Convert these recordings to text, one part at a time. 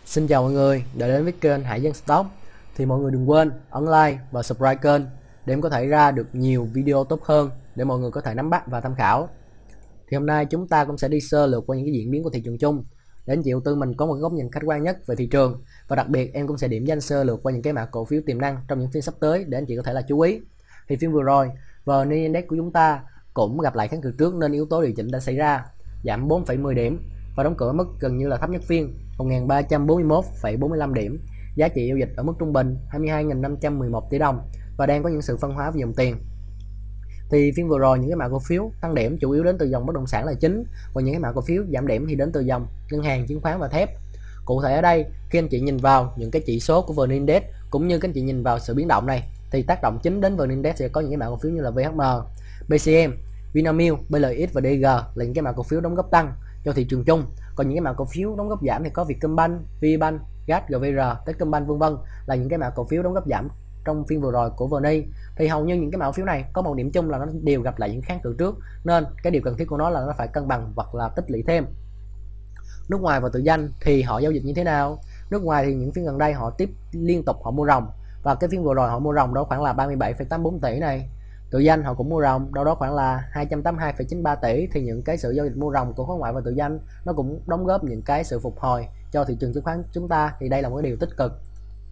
Xin chào mọi người đã đến với kênh Hải Dân Stock. Thì mọi người đừng quên ấn like và subscribe kênh để em có thể ra được nhiều video tốt hơn để mọi người có thể nắm bắt và tham khảo. Thì hôm nay chúng ta cũng sẽ đi sơ lược qua những cái diễn biến của thị trường chung để anh chị đầu tư mình có một góc nhìn khách quan nhất về thị trường, và đặc biệt em cũng sẽ điểm danh sơ lược qua những cái mã cổ phiếu tiềm năng trong những phiên sắp tới để anh chị có thể là chú ý. Thì phiên vừa rồi VN Index của chúng ta cũng gặp lại kháng cự trước nên yếu tố điều chỉnh đã xảy ra, giảm 4,10 điểm và đóng cửa ở mức gần như là thấp nhất phiên 1.341,45 điểm. Giá trị giao dịch ở mức trung bình 22.511 tỷ đồng và đang có những sự phân hóa về dòng tiền. Thì phiên vừa rồi những cái mã cổ phiếu tăng điểm chủ yếu đến từ dòng bất động sản là chính, còn những cái mã cổ phiếu giảm điểm thì đến từ dòng ngân hàng, chứng khoán và thép. Cụ thể ở đây, khi anh chị nhìn vào những cái chỉ số của VN Index cũng như các anh chị nhìn vào sự biến động này thì tác động chính đến VN Index sẽ có những cái mã cổ phiếu như là VHM, BCM, Vinamilk, BLX và DG là những cái mã cổ phiếu đóng góp tăng cho thị trường chung. Còn những cái mã cổ phiếu đóng góp giảm thì có Vietcombank, VBank, GAT, GVR, Techcombank vân vân là những cái mã cổ phiếu đóng góp giảm trong phiên vừa rồi của VN. Thì hầu như những cái mã cổ phiếu này có một điểm chung là nó đều gặp lại những kháng cự trước, nên cái điều cần thiết của nó là nó phải cân bằng hoặc là tích lũy thêm. Nước ngoài và tự doanh thì họ giao dịch như thế nào? Nước ngoài thì những phiên gần đây họ liên tục họ mua ròng, và cái phiên vừa rồi họ mua ròng đó khoảng là 37,84 tỷ này. Tự doanh họ cũng mua ròng đâu đó khoảng là 282,93 tỷ. Thì những cái sự giao dịch mua ròng của khối ngoại và tự doanh nó cũng đóng góp những cái sự phục hồi cho thị trường chứng khoán chúng ta, thì đây là một cái điều tích cực.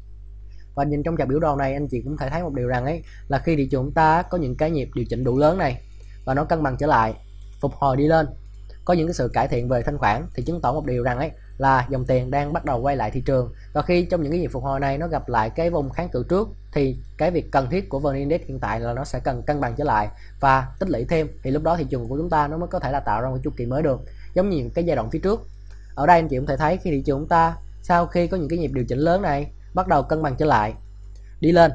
Và nhìn trong chart biểu đồ này anh chị cũng thể thấy một điều rằng ấy là khi thị trường chúng ta có những cái nhịp điều chỉnh đủ lớn này và nó cân bằng trở lại, phục hồi đi lên, có những cái sự cải thiện về thanh khoản thì chứng tỏ một điều rằng ấy là dòng tiền đang bắt đầu quay lại thị trường. Và khi trong những cái nhịp phục hồi này nó gặp lại cái vùng kháng cự trước thì cái việc cần thiết của VN Index hiện tại là nó sẽ cần cân bằng trở lại và tích lũy thêm, thì lúc đó thị trường của chúng ta nó mới có thể là tạo ra một chu kỳ mới được, giống như những cái giai đoạn phía trước. Ở đây anh chị cũng thể thấy khi thị trường chúng ta sau khi có những cái nhịp điều chỉnh lớn này bắt đầu cân bằng trở lại, đi lên,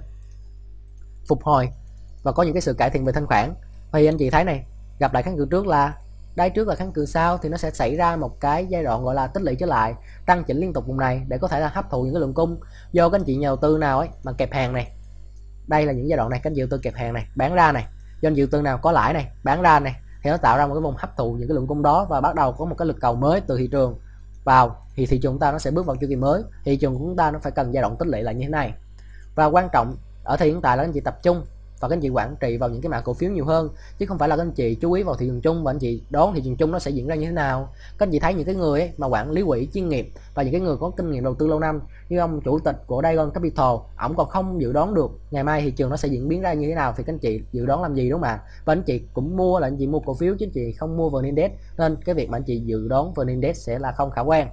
phục hồi và có những cái sự cải thiện về thanh khoản, thì anh chị thấy này, gặp lại kháng cự trước là đây, trước là kháng cự sau thì nó sẽ xảy ra một cái giai đoạn gọi là tích lũy trở lại, tăng chỉnh liên tục vùng này để có thể là hấp thụ những cái lượng cung do các anh chị nhà đầu tư nào ấy mà kẹp hàng này. Đây là những giai đoạn này các anh chị đầu tư kẹp hàng này, bán ra này, do anh chị đầu tư nào có lãi này, bán ra này, thì nó tạo ra một cái vùng hấp thụ những cái lượng cung đó và bắt đầu có một cái lực cầu mới từ thị trường vào, thì thị trường chúng ta nó sẽ bước vào chu kỳ mới. Thị trường của chúng ta nó phải cần giai đoạn tích lũy lại như thế này. Và quan trọng ở thời hiện tại là anh chị tập trung và các anh chị quản trị vào những cái mã cổ phiếu nhiều hơn, chứ không phải là các anh chị chú ý vào thị trường chung và anh chị đoán thị trường chung nó sẽ diễn ra như thế nào. Các anh chị thấy những cái người ấy mà quản lý quỹ chuyên nghiệp và những cái người có kinh nghiệm đầu tư lâu năm như ông chủ tịch của Dagon Capital, ổng còn không dự đoán được ngày mai thị trường nó sẽ diễn biến ra như thế nào thì các anh chị dự đoán làm gì, đúng không ạ? Và anh chị cũng mua là anh chị mua cổ phiếu chứ anh chị không mua VN Index, nên cái việc mà anh chị dự đoán VN Index sẽ là không khả quan.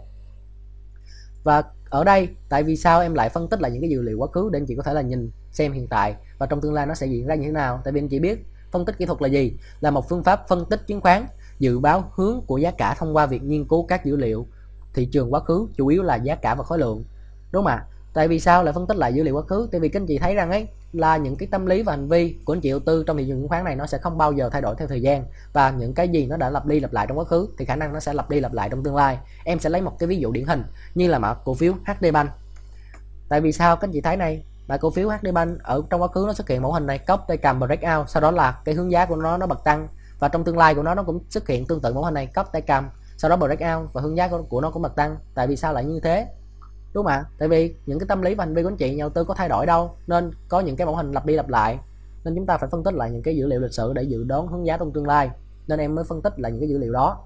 Và ở đây tại vì sao em lại phân tích lại những cái dữ liệu quá khứ để anh chị có thể là nhìn xem hiện tại và trong tương lai nó sẽ diễn ra như thế nào. Tại vì anh chị biết phân tích kỹ thuật là gì, là một phương pháp phân tích chứng khoán dự báo hướng của giá cả thông qua việc nghiên cứu các dữ liệu thị trường quá khứ, chủ yếu là giá cả và khối lượng, đúng không ạ? Tại vì sao lại phân tích lại dữ liệu quá khứ? Tại vì các anh chị thấy rằng ấy là những cái tâm lý và hành vi của anh chị đầu tư trong thị trường chứng khoán này nó sẽ không bao giờ thay đổi theo thời gian, và những cái gì nó đã lặp đi lặp lại trong quá khứ thì khả năng nó sẽ lặp đi lặp lại trong tương lai. Em sẽ lấy một cái ví dụ điển hình như là mã cổ phiếu HD Bank. Tại vì sao các anh chị thấy này, mã cổ phiếu HD Bank ở trong quá khứ nó xuất hiện mẫu hình này, cốc tay cầm breakout, sau đó là cái hướng giá của nó bật tăng, và trong tương lai của nó cũng xuất hiện tương tự mẫu hình này, cốc tay cầm, sau đó breakout và hướng giá của nó cũng bật tăng. Tại vì sao lại như thế? Đúng không ạ? Tại vì những cái tâm lý và hành vi của anh chị nhà đầu tư có thay đổi đâu, nên có những cái mẫu hình lặp đi lặp lại, nên chúng ta phải phân tích lại những cái dữ liệu lịch sử để dự đoán hướng giá trong tương lai, nên em mới phân tích lại những cái dữ liệu đó.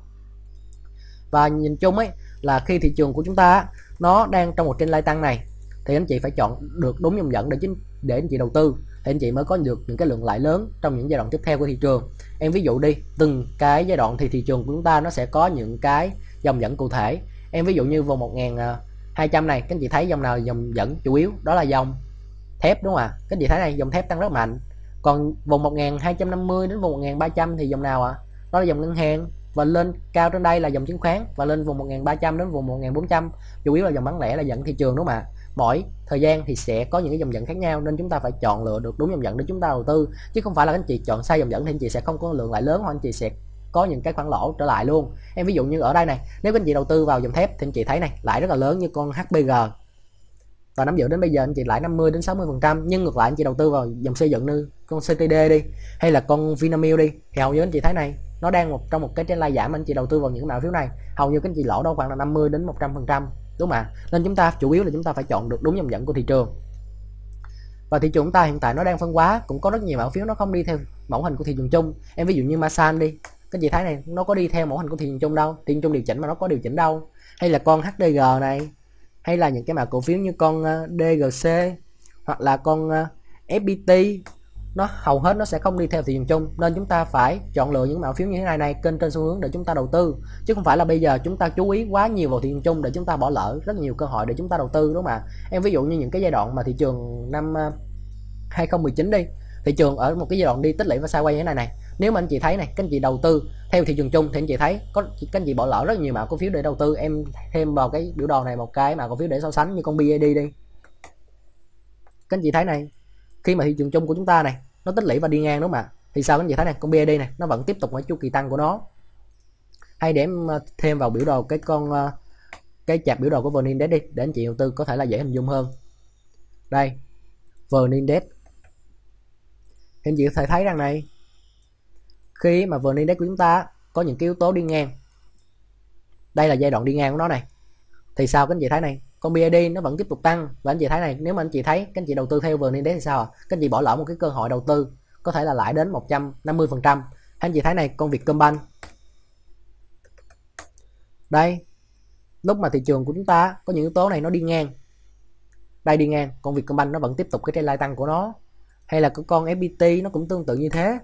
Và nhìn chung ấy là khi thị trường của chúng ta nó đang trong một trend lai tăng này thì anh chị phải chọn được đúng dòng dẫn để anh chị đầu tư, thì anh chị mới có được những cái lượng lãi lớn trong những giai đoạn tiếp theo của thị trường. Em ví dụ đi, từng cái giai đoạn thì thị trường của chúng ta nó sẽ có những cái dòng dẫn cụ thể. Em ví dụ như vùng 1200 này, các anh chị thấy dòng nào dòng dẫn chủ yếu, đó là dòng thép, đúng không ạ? Các anh chị thấy này, dòng thép tăng rất mạnh. Còn vùng 1250 đến vùng 1300 thì dòng nào ạ? Đó là dòng ngân hàng, và lên cao trên đây là dòng chứng khoán, và lên vùng 1300 đến vùng 1400 chủ yếu là dòng bán lẻ là dẫn thị trường, đúng không ạ? Mỗi thời gian thì sẽ có những cái dòng dẫn khác nhau, nên chúng ta phải chọn lựa được đúng dòng dẫn để chúng ta đầu tư, chứ không phải là các anh chị chọn sai dòng dẫn thì anh chị sẽ không có lượng lãi lớn, hoặc anh chị sẽ có những cái khoản lỗ trở lại luôn. Em ví dụ như ở đây này, nếu các anh chị đầu tư vào dòng thép thì anh chị thấy này, lãi rất là lớn như con HPG, và nắm giữ đến bây giờ anh chị lãi 50 đến 60%. Nhưng ngược lại anh chị đầu tư vào dòng xây dựng như con CTD đi, hay là con Vinamilk đi, thì hầu như anh chị thấy này, nó đang trong một cái trend lai giảm, anh chị đầu tư vào những mã phiếu này hầu như các anh chị lỗ đâu khoảng là 50 đến 100%. đúng không ạ? Nên chúng ta chủ yếu là chúng ta phải chọn được đúng dòng dẫn của thị trường. Và thị trường chúng ta hiện tại nó đang phân hóa, cũng có rất nhiều mã cổ phiếu nó không đi theo mẫu hình của thị trường chung. Em ví dụ như Masan đi, các chị thấy này, nó có đi theo mẫu hình của thị trường chung đâu, thị trường chung điều chỉnh mà nó có điều chỉnh đâu. Hay là con HDG này, hay là những cái mã cổ phiếu như con DGC hoặc là con FPT, nó hầu hết nó sẽ không đi theo thị trường chung. Nên chúng ta phải chọn lựa những mã phiếu như thế này kênh trên xu hướng để chúng ta đầu tư, chứ không phải là bây giờ chúng ta chú ý quá nhiều vào thị trường chung để chúng ta bỏ lỡ rất nhiều cơ hội để chúng ta đầu tư, đúng không ạ? Em ví dụ như những cái giai đoạn mà thị trường năm 2019 đi, thị trường ở một cái giai đoạn đi tích lũy và sideways như thế này này, nếu mà anh chị thấy này, các anh chị đầu tư theo thị trường chung thì anh chị thấy có các anh chị bỏ lỡ rất nhiều mã cổ phiếu để đầu tư. Em thêm vào cái biểu đồ này một cái mã cổ phiếu để so sánh như con BAD đi, các anh chị thấy này, khi mà thị trường chung của chúng ta này nó tích lũy và đi ngang, đúng không ạ? Thì sao các anh chị thấy này, con BAD này nó vẫn tiếp tục cái chu kỳ tăng của nó. Hay để em thêm vào biểu đồ cái chart biểu đồ của VN Index đi, để anh chị đầu tư có thể là dễ hình dung hơn. Đây, VN Index, anh chị có thể thấy rằng này, khi mà VN Index của chúng ta có những cái yếu tố đi ngang, đây là giai đoạn đi ngang của nó này, thì sao các anh chị thấy này, con BAD nó vẫn tiếp tục tăng. Và anh chị thấy này, nếu mà anh chị thấy các anh chị đầu tư theo VN Index thì sao các anh chị bỏ lỡ một cái cơ hội đầu tư có thể là lãi đến 150%. Anh chị thấy này, con Vietcombank đây, lúc mà thị trường của chúng ta có những yếu tố này nó đi ngang, đây đi ngang, con Vietcombank nó vẫn tiếp tục cái trend tăng của nó. Hay là con FPT nó cũng tương tự như thế,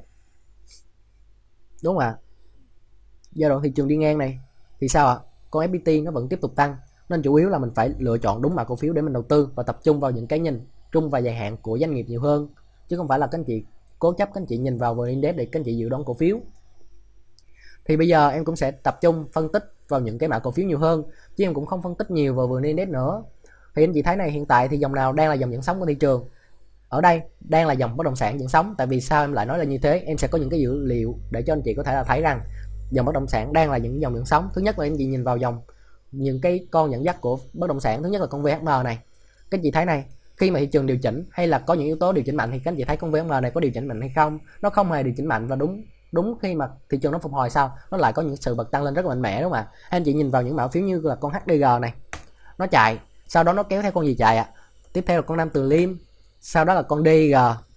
đúng không ạ? Giai đoạn thị trường đi ngang này thì sao ạ? Con FPT nó vẫn tiếp tục tăng. Nên chủ yếu là mình phải lựa chọn đúng mã cổ phiếu để mình đầu tư và tập trung vào những cái nhìn trung và dài hạn của doanh nghiệp nhiều hơn, chứ không phải là các anh chị cố chấp các anh chị nhìn vào VN Index để các anh chị dự đoán cổ phiếu. Thì bây giờ em cũng sẽ tập trung phân tích vào những cái mã cổ phiếu nhiều hơn, chứ em cũng không phân tích nhiều vào VN Index nữa. Thì anh chị thấy này, hiện tại thì dòng nào đang là dòng dẫn sóng của thị trường? Ở đây đang là dòng bất động sản dẫn sóng. Tại vì sao em lại nói là như thế? Em sẽ có những cái dữ liệu để cho anh chị có thể là thấy rằng dòng bất động sản đang là những dòng dẫn sóng. Thứ nhất là anh chị nhìn vào dòng những cái con dẫn dắt của bất động sản. Thứ nhất là con VHM này, các anh chị thấy này, khi mà thị trường điều chỉnh hay là có những yếu tố điều chỉnh mạnh thì các anh chị thấy con VHM này có điều chỉnh mạnh hay không? Nó không hề điều chỉnh mạnh, và đúng khi mà thị trường nó phục hồi sau, nó lại có những sự bật tăng lên rất là mạnh mẽ, đúng không ạ? Anh chị nhìn vào những mã phiếu như là con HDG này, nó chạy, sau đó nó kéo theo con gì chạy ạ? Tiếp theo là con Nam Từ Liêm, sau đó là con DG,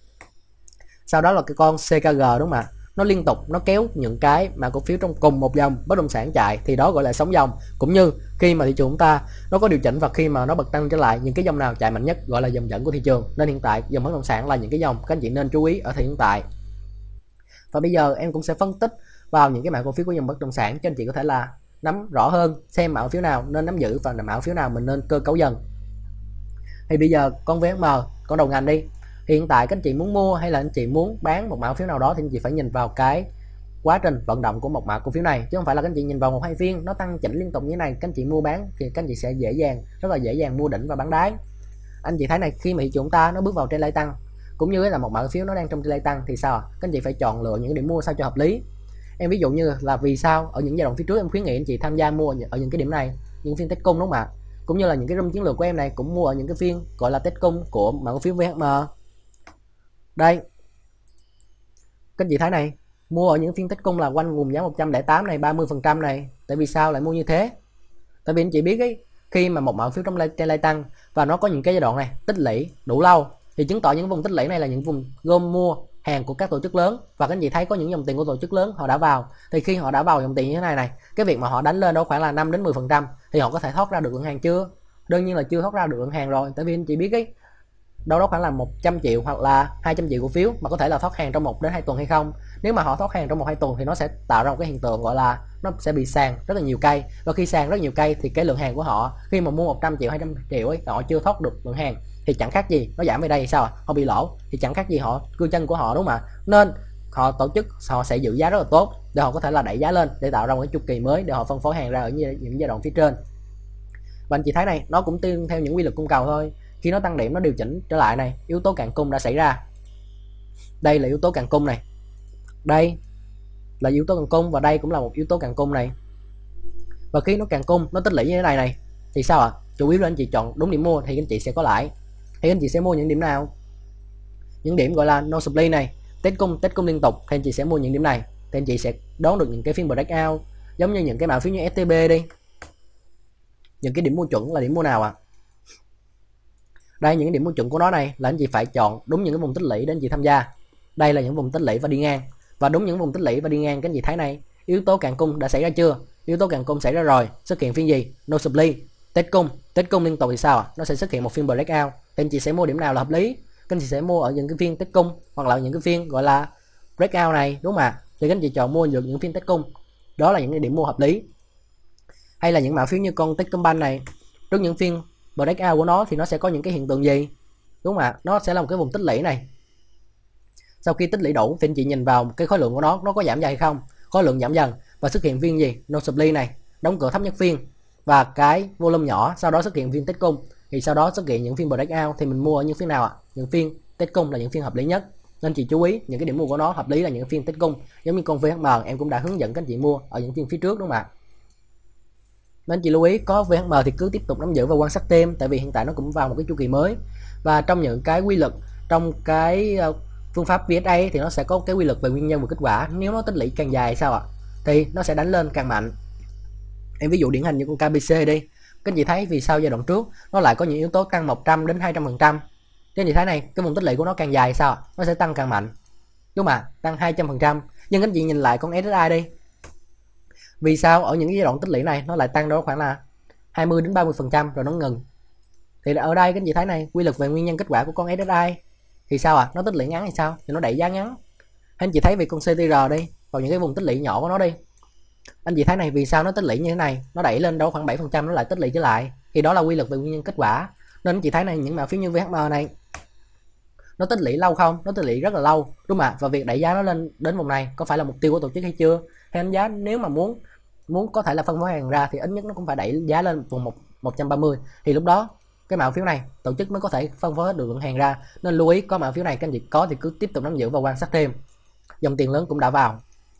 sau đó là cái con CKG, đúng không ạ? Nó liên tục nó kéo những cái mà cổ phiếu trong cùng một dòng bất động sản chạy, thì đó gọi là sóng dòng. Cũng như khi mà thị trường chúng ta nó có điều chỉnh và khi mà nó bật tăng trở lại, những cái dòng nào chạy mạnh nhất gọi là dòng dẫn của thị trường. Nên hiện tại dòng bất động sản là những cái dòng các anh chị nên chú ý ở thời hiện tại. Và bây giờ em cũng sẽ phân tích vào những cái mã cổ phiếu của dòng bất động sản cho anh chị có thể là nắm rõ hơn, xem mã cổ phiếu nào nên nắm giữ và mã cổ phiếu nào mình nên cơ cấu dần. Thì bây giờ con VHM, con đầu ngành đi, hiện tại các anh chị muốn mua hay là anh chị muốn bán một mã cổ phiếu nào đó thì anh chị phải nhìn vào cái quá trình vận động của một mã cổ phiếu này, chứ không phải là các anh chị nhìn vào một hai phiên nó tăng chỉnh liên tục như thế này các anh chị mua bán thì các anh chị sẽ rất là dễ dàng mua đỉnh và bán đáy. Anh chị thấy này, khi mà thị trường ta nó bước vào trend lay tăng cũng như là một mã cổ phiếu nó đang trong trend lay tăng thì sao các anh chị phải chọn lựa những điểm mua sao cho hợp lý. Em ví dụ như là vì sao ở những giai đoạn phía trước em khuyến nghị anh chị tham gia mua ở những cái điểm này, những phiên test cung, đúng không ạ? Cũng như là những cái room chiến lược của em này cũng mua ở những cái phiên gọi là test cung của mã cổ phiếu VHM. Đây, các anh chị thấy này, mua ở những phiên test cung là quanh vùng giá 108 này, 30% này. Tại vì sao lại mua như thế? Tại vì anh chị biết ấy, khi mà một mã phiếu trong trend lay tăng và nó có những cái giai đoạn này tích lũy đủ lâu thì chứng tỏ những vùng tích lũy này là những vùng gom mua hàng của các tổ chức lớn. Và các anh chị thấy có những dòng tiền của tổ chức lớn họ đã vào, thì khi họ đã vào dòng tiền như thế này này, cái việc mà họ đánh lên đó khoảng là 5 đến 10% thì họ có thể thoát ra được lượng hàng chưa? Đương nhiên là chưa thoát ra được lượng hàng rồi. Tại vì anh chị biết ấy, đâu đó khoảng là 100 triệu hoặc là 200 triệu cổ phiếu mà có thể là thoát hàng trong 1 đến 2 tuần hay không. Nếu mà họ thoát hàng trong 1-2 tuần thì nó sẽ tạo ra một cái hiện tượng gọi là nó sẽ bị sàn rất là nhiều cây, và khi sàn rất nhiều cây thì cái lượng hàng của họ khi mà mua 100 triệu 200 triệu ấy, họ chưa thoát được lượng hàng thì chẳng khác gì nó giảm về đây sao họ bị lỗ, thì chẳng khác gì họ cưa chân của họ, đúng không ạ? Nên họ tổ chức họ sẽ giữ giá rất là tốt để họ có thể là đẩy giá lên để tạo ra một cái chu kỳ mới để họ phân phối hàng ra ở những giai đoạn phía trên. Và anh chị thấy này, nó cũng tương theo những quy luật cung cầu thôi. Khi nó tăng điểm nó điều chỉnh trở lại này, yếu tố cạn cung đã xảy ra. Đây là yếu tố cạn cung này, đây là yếu tố cạn cung và đây cũng là một yếu tố cạn cung này. Và khi nó cạn cung nó tích lũy như thế này này thì sao ạ? Chủ yếu là anh chị chọn đúng điểm mua thì anh chị sẽ có lãi. Thì anh chị sẽ mua những điểm nào? Những điểm gọi là no supply này, test cung liên tục thì anh chị sẽ mua những điểm này, thì anh chị sẽ đón được những cái phiên breakout giống như những cái mã phiếu như STB đi. những cái điểm mua chuẩn là điểm mua nào ạ? Đây, những cái điểm mua chuẩn của nó này là anh chị phải chọn đúng những cái vùng tích lũy để anh chị tham gia. Đây là những vùng tích lũy và đi ngang, và đúng những vùng tích lũy và đi ngang các anh chị thấy này, yếu tố cạn cung đã xảy ra chưa? Yếu tố cạn cung xảy ra rồi, xuất hiện phiên gì? No supply, test cung liên tục thì sao ạ? Nó sẽ xuất hiện một phiên breakout, thì anh chị sẽ mua điểm nào là hợp lý? Các anh chị sẽ mua ở những cái phiên test cung hoặc là những cái phiên gọi là breakout này, đúng không ạ? Thì các anh chị chọn mua được những phiên test cung, đó là những cái điểm mua hợp lý. Hay là những mã phiếu như con Techcombank này, trước những phiên breakout của nó thì nó sẽ có những cái hiện tượng gì, đúng không ạ? Nó sẽ là một cái vùng tích lũy này, sau khi tích lũy đủ thì anh chị nhìn vào cái khối lượng của nó có giảm dần hay không? Khối lượng giảm dần và xuất hiện phiên gì? No supply này, đóng cửa thấp nhất phiên và cái volume nhỏ, sau đó xuất hiện phiên test cung, thì sau đó xuất hiện những phiên breakout, thì mình mua ở những phiên nào ạ? Những phiên test cung là những phiên hợp lý nhất, nên chị chú ý những cái điểm mua của nó hợp lý là những phiên test cung, giống như con VHM em cũng đã hướng dẫn các anh chị mua ở những phiên phía trước, đúng không ạ? Nên chị lưu ý có VHM thì cứ tiếp tục nắm giữ và quan sát thêm, tại vì hiện tại nó cũng vào một cái chu kỳ mới, và trong những cái quy luật trong cái phương pháp VSA thì nó sẽ có cái quy luật về nguyên nhân và kết quả. Nếu nó tích lũy càng dài sao ạ, thì nó sẽ đánh lên càng mạnh. Em ví dụ điển hình như con KBC đi, các anh chị thấy vì sao giai đoạn trước nó lại có những yếu tố tăng 100 đến 200%. Các anh chị thấy này, cái vùng tích lũy của nó càng dài sao ạ, nó sẽ tăng càng mạnh, đúng không ạ? Tăng 200%. Nhưng các anh chị nhìn lại con SSI đi, vì sao ở những cái giai đoạn tích lũy này nó lại tăng đó khoảng là 20 đến 30% rồi nó ngừng? Thì ở đây các anh chị thấy này, quy luật về nguyên nhân kết quả của con SSI thì sao ạ? Nó tích lũy ngắn thì sao? Thì nó đẩy giá ngắn. Anh chị thấy về con CTR đi, vào những cái vùng tích lũy nhỏ của nó đi, anh chị thấy này, vì sao nó tích lũy như thế này, nó đẩy lên đâu khoảng 7% nó lại tích lũy trở lại, thì đó là quy luật về nguyên nhân kết quả. Nên anh chị thấy này, những mã phiếu như VHM này nó tích lũy lâu không? Nó tích lũy rất là lâu, đúng không ạ? Và việc đẩy giá nó lên đến vùng này có phải là mục tiêu của tổ chức hay chưa? Hay đánh giá nếu mà muốn có thể là phân phối hàng ra thì ít nhất nó cũng phải đẩy giá lên vùng 130, thì lúc đó cái mã phiếu này tổ chức mới có thể phân phối hết được lượng hàng ra. Nên lưu ý có mã phiếu này các anh chị có thì cứ tiếp tục nắm giữ và quan sát thêm. Dòng tiền lớn cũng đã vào.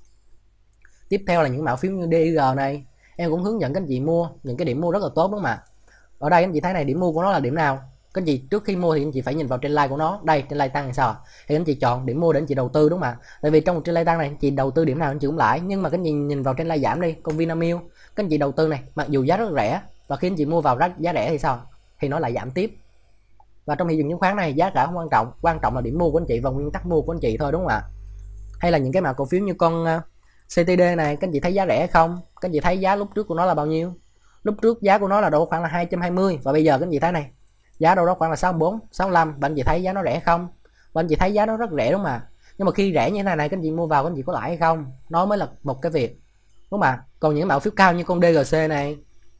Tiếp theo là những mã phiếu như DIG này, em cũng hướng dẫn các anh chị mua những cái điểm mua rất là tốt, đúng không ạ? Ở đây anh chị thấy này, điểm mua của nó là điểm nào? Các anh chị trước khi mua thì anh chị phải nhìn vào trendline của nó. Đây, trendline tăng thì sao? Thì anh chị chọn điểm mua để anh chị đầu tư, đúng không ạ? Tại vì trong một trendline tăng này anh chị đầu tư điểm nào anh chị cũng lãi, nhưng mà các anh chị nhìn vào trendline giảm đi, con Vinamilk, các anh chị đầu tư này, mặc dù giá rất rẻ và khi anh chị mua vào giá rẻ thì sao? Thì nó lại giảm tiếp. Và trong thị trường chứng khoán này giá cả không quan trọng là điểm mua của anh chị và nguyên tắc mua của anh chị thôi, đúng không ạ? Hay là những cái mã cổ phiếu như con CTD này, các anh chị thấy giá rẻ không? Các anh chị thấy giá lúc trước của nó là bao nhiêu? Lúc trước giá của nó là đâu khoảng là 220, và bây giờ các anh chị thấy này, giá đâu đó khoảng là 64, 65, và anh chị thấy giá nó rẻ không? Và anh chị thấy giá nó rất rẻ, đúng không ạ? Nhưng mà khi rẻ như thế này các anh chị mua vào các anh chị có lãi hay không? Nó mới là một cái việc, đúng không ạ? Còn những mã phiếu cao như con DGC này,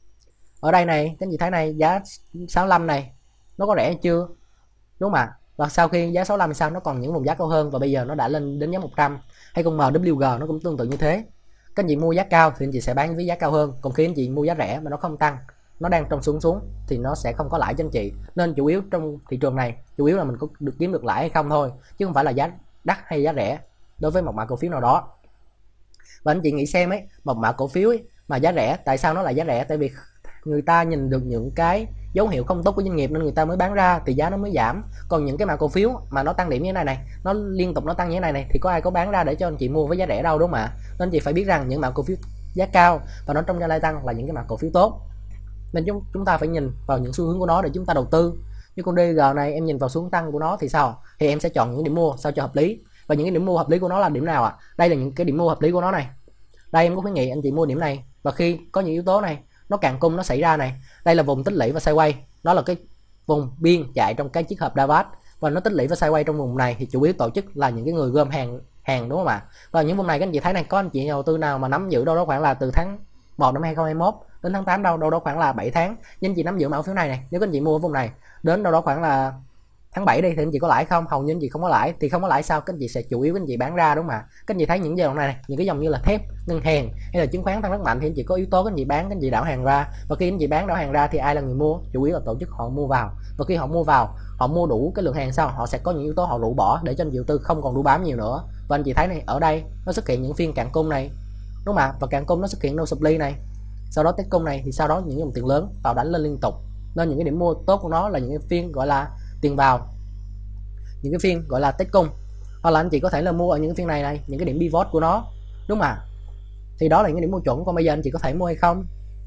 ở đây này, các anh chị thấy này, giá 65 này, nó có rẻ hay chưa? Đúng không ạ? Và sau khi giá 65 thì sao? Nó còn những vùng giá cao hơn và bây giờ nó đã lên đến giá 100. Hay con MWG nó cũng tương tự như thế. Các anh chị mua giá cao thì anh chị sẽ bán với giá cao hơn, còn khi anh chị mua giá rẻ mà nó không tăng, nó đang trong xuống thì nó sẽ không có lãi cho anh chị. Nên chủ yếu trong thị trường này, chủ yếu là mình có được kiếm được lãi hay không thôi, chứ không phải là giá đắt hay giá rẻ đối với một mã cổ phiếu nào đó. Và anh chị nghĩ xem ấy, một mã cổ phiếu ấy, mà giá rẻ, tại sao nó lại giá rẻ? Tại vì người ta nhìn được những cái dấu hiệu không tốt của doanh nghiệp nên người ta mới bán ra thì giá nó mới giảm. Còn những cái mã cổ phiếu mà nó tăng điểm như thế này nó liên tục nó tăng như thế này thì có ai có bán ra để cho anh chị mua với giá rẻ đâu, đúng không ạ? Nên anh chị phải biết rằng những mã cổ phiếu giá cao và nó trong gia lai tăng là những cái mã cổ phiếu tốt, nên chúng ta phải nhìn vào những xu hướng của nó để chúng ta đầu tư. Như con DG này, em nhìn vào xu hướng tăng của nó thì sao? Thì em sẽ chọn những điểm mua sao cho hợp lý. Và những cái điểm mua hợp lý của nó là điểm nào ạ? Đây là những cái điểm mua hợp lý của nó này. Đây em có khuyến nghị anh chị mua điểm này, và khi có những yếu tố này nó cạn cung nó xảy ra này, đây là vùng tích lũy và sideways, nó là cái vùng biên chạy trong cái chiếc hộp Davat, và nó tích lũy và sideways trong vùng này thì chủ yếu tổ chức là những cái người gom hàng đúng không ạ? Và những vùng này các anh chị thấy này, có anh chị nhà đầu tư nào mà nắm giữ đâu đó khoảng là từ tháng 1 năm 2021 đến tháng 8 đâu đó khoảng là 7 tháng, nhưng anh chị nắm giữ mã phiếu này nếu các anh chị mua ở vùng này đến đâu đó khoảng là tháng 7 đi thì anh chị có lãi không? Hầu như anh chị không có lãi. Thì không có lãi sao? Các anh chị sẽ chủ yếu các anh chị bán ra, đúng không ạ? Các anh chị thấy những dòng này, những cái dòng như là thép, ngân hàng hay là chứng khoán tăng rất mạnh thì anh chị có yếu tố các anh chị bán, các anh chị đảo hàng ra, và khi anh chị bán đảo hàng ra thì ai là người mua? Chủ yếu là tổ chức họ mua vào, và khi họ mua vào, họ mua đủ cái lượng hàng sau, họ sẽ có những yếu tố họ rũ bỏ để cho anh chị đầu tư không còn đu bám nhiều nữa. Và anh chị thấy này, ở đây nó xuất hiện những phiên cạn cung này, đúng không ạ? Và cạn cung nó xuất hiện no supply này, sau đó test cung này, thì sau đó những dòng tiền lớn vào đánh lên liên tục. Nên những cái điểm mua tốt của nó là những cái phiên gọi là tiền vào, những cái phiên gọi là test cung, hoặc là anh chị có thể là mua ở những cái phiên này những cái điểm pivot của nó, đúng không ạ? Thì đó là những cái điểm mua chuẩn. Còn bây giờ anh chị có thể mua hay không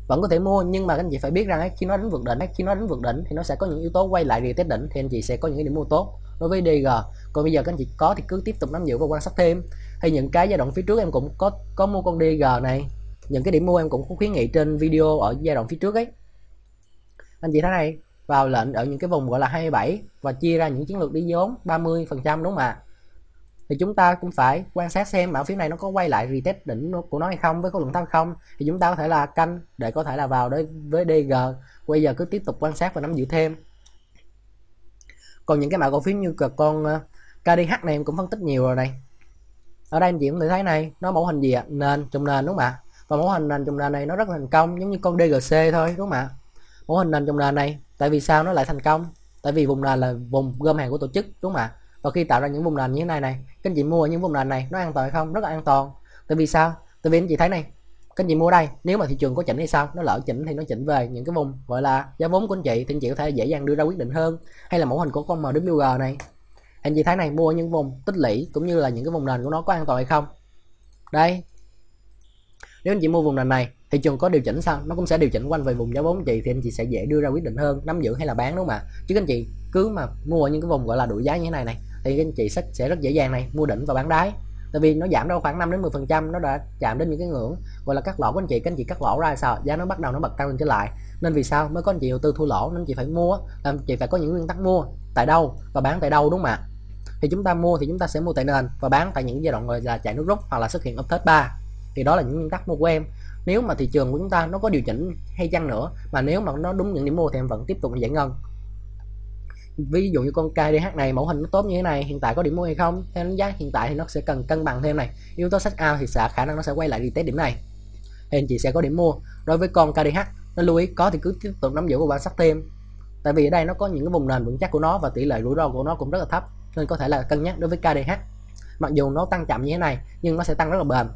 vẫn có thể mua, nhưng mà các anh chị phải biết rằng khi nó đánh vượt đỉnh thì nó sẽ có những yếu tố quay lại retest đỉnh, thì anh chị sẽ có những cái điểm mua tốt đối với DG. Còn bây giờ các anh chị có thì cứ tiếp tục nắm giữ và quan sát thêm. Hay những cái giai đoạn phía trước em cũng có mua con DG này, những cái điểm mua em cũng có khuyến nghị trên video ở giai đoạn phía trước ấy. Anh chị thấy này, vào lệnh ở những cái vùng gọi là 27 và chia ra những chiến lược đi vốn 30%, đúng không ạ? Thì chúng ta cũng phải quan sát xem mã phiếu này nó có quay lại retest đỉnh của nó hay không, với khối lượng thấp hay không, thì chúng ta có thể là canh để có thể là vào đấy với DG. Bây giờ cứ tiếp tục quan sát và nắm giữ thêm. Còn những cái mã cổ phiếu như con KDH này em cũng phân tích nhiều rồi này. Ở đây anh chị cũng thể thấy này, nó mẫu hình gì ạ? Nền, trùng nền, đúng không ạ? Và mẫu hình nền trùng nền này nó rất là thành công, giống như con DGC thôi, đúng không ạ? Mẫu hình nền trùng nền này, tại vì sao nó lại thành công? Tại vì vùng nền là vùng gom hàng của tổ chức, đúng không ạ? Và khi tạo ra những vùng nền như thế này các anh chị mua ở những vùng nền này nó an toàn hay không? Rất là an toàn. Tại vì sao? Tại vì anh chị thấy này, các anh chị mua đây, nếu mà thị trường có chỉnh hay sao, nó lỡ chỉnh thì nó chỉnh về những cái vùng gọi là giá vốn của anh chị, thì anh chị có thể dễ dàng đưa ra quyết định hơn. Hay là mẫu hình của con MWG này, anh chị thấy này, mua ở những vùng tích lũy cũng như là những cái vùng nền của nó có an toàn hay không. Đây, nếu anh chị mua vùng nền này, thị trường có điều chỉnh sao, nó cũng sẽ điều chỉnh quanh về vùng giá vốn chị, thì anh chị sẽ dễ đưa ra quyết định hơn, nắm giữ hay là bán, đúng không ạ? Chứ các anh chị cứ mà mua ở những cái vùng gọi là đuổi giá như thế này này, thì các anh chị sẽ rất dễ dàng này mua đỉnh và bán đáy. Tại vì nó giảm đâu khoảng 5 đến 10%, nó đã chạm đến những cái ngưỡng gọi là cắt lỗ của anh chị. Các anh chị cắt lỗ ra sao, giá nó bắt đầu nó bật tăng lên trở lại, nên vì sao mới có anh chị đầu tư thua lỗ, nên anh chị phải mua, anh chị phải có những nguyên tắc mua tại đâu và bán tại đâu, đúng không ạ? Thì chúng ta mua thì chúng ta sẽ mua tại nền và bán tại những giai đoạn gọi là chạy nước rút hoặc là xuất hiện uptrend 3. Thì đó là những nguyên tắc mua của em. Nếu mà thị trường của chúng ta nó có điều chỉnh hay chăng nữa, mà nếu mà nó đúng những điểm mua thì em vẫn tiếp tục giải ngân. Ví dụ như con KDH này, mẫu hình nó tốt như thế này, hiện tại có điểm mua hay không? Theo đánh giá hiện tại thì nó sẽ cần cân bằng thêm này, yếu tố sách out thì khả năng nó sẽ quay lại retest điểm này, thì anh chị sẽ có điểm mua. Đối với con KDH, nó lưu ý có thì cứ tiếp tục nắm giữ và quan sát thêm. Tại vì ở đây nó có những cái vùng nền vững chắc của nó và tỷ lệ rủi ro của nó cũng rất là thấp, nên có thể là cân nhắc đối với KDH. Mặc dù nó tăng chậm như thế này nhưng nó sẽ tăng rất là bền.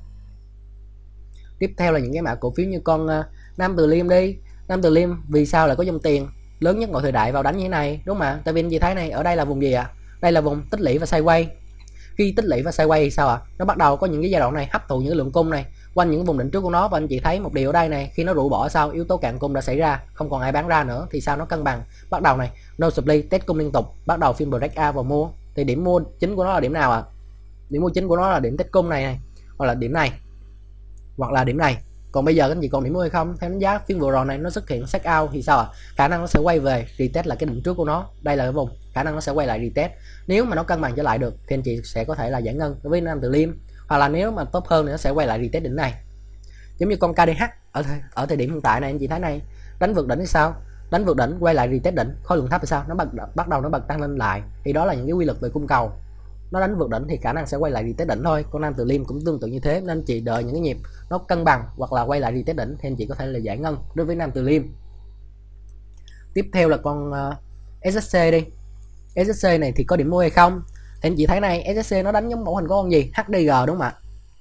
Tiếp theo là những cái mã cổ phiếu như con Nam Từ Liêm đi. Nam Từ Liêm vì sao lại có dòng tiền lớn nhất mọi thời đại vào đánh như thế này, đúng không ạ? Tại vì anh chị thấy này, ở đây là vùng gì ạ? Đây là vùng tích lũy và sideways. Khi tích lũy và sideways thì sao ạ? Nó bắt đầu có những cái giai đoạn này hấp thụ những cái lượng cung này quanh những vùng đỉnh trước của nó, và anh chị thấy một điều ở đây này, khi nó rũ bỏ sau yếu tố cạn cung đã xảy ra, không còn ai bán ra nữa, thì sao nó cân bằng, bắt đầu này no supply, test cung liên tục, bắt đầu phiên breakout và mua. Thì điểm mua chính của nó là điểm nào ạ? Điểm mua chính của nó là điểm test cung này, hoặc là điểm này, hoặc là điểm này. Còn bây giờ các anh chị còn điểm mua hay không? Theo đánh giá phiên vừa rồi này nó xuất hiện set out thì sao ạ? Khả năng nó sẽ quay về retest lại cái đỉnh trước của nó, đây là cái vùng, khả năng nó sẽ quay lại retest. Nếu mà nó cân bằng trở lại được thì anh chị sẽ có thể là giải ngân đối với Nam Từ Liêm, hoặc là nếu mà tốt hơn thì nó sẽ quay lại retest đỉnh này. Giống như con KDH ở thời điểm hiện tại này, anh chị thấy này, đánh vượt đỉnh thì sao? Đánh vượt đỉnh quay lại retest đỉnh, khối lượng thấp thì sao? Nó bắt đầu nó bật tăng lên lại, thì đó là những cái quy luật về cung cầu. Nó đánh vượt đỉnh thì khả năng sẽ quay lại retest đỉnh thôi. Con Nam Từ Liêm cũng tương tự như thế, nên chị đợi những cái nhịp nó cân bằng hoặc là quay lại retest đỉnh thì anh chị có thể là giải ngân đối với Nam Từ Liêm. Tiếp theo là con SSC đi. SSC này thì có điểm mua hay không? Thì anh chị thấy này, SSC nó đánh giống mẫu hình của con gì? HDG, đúng không ạ?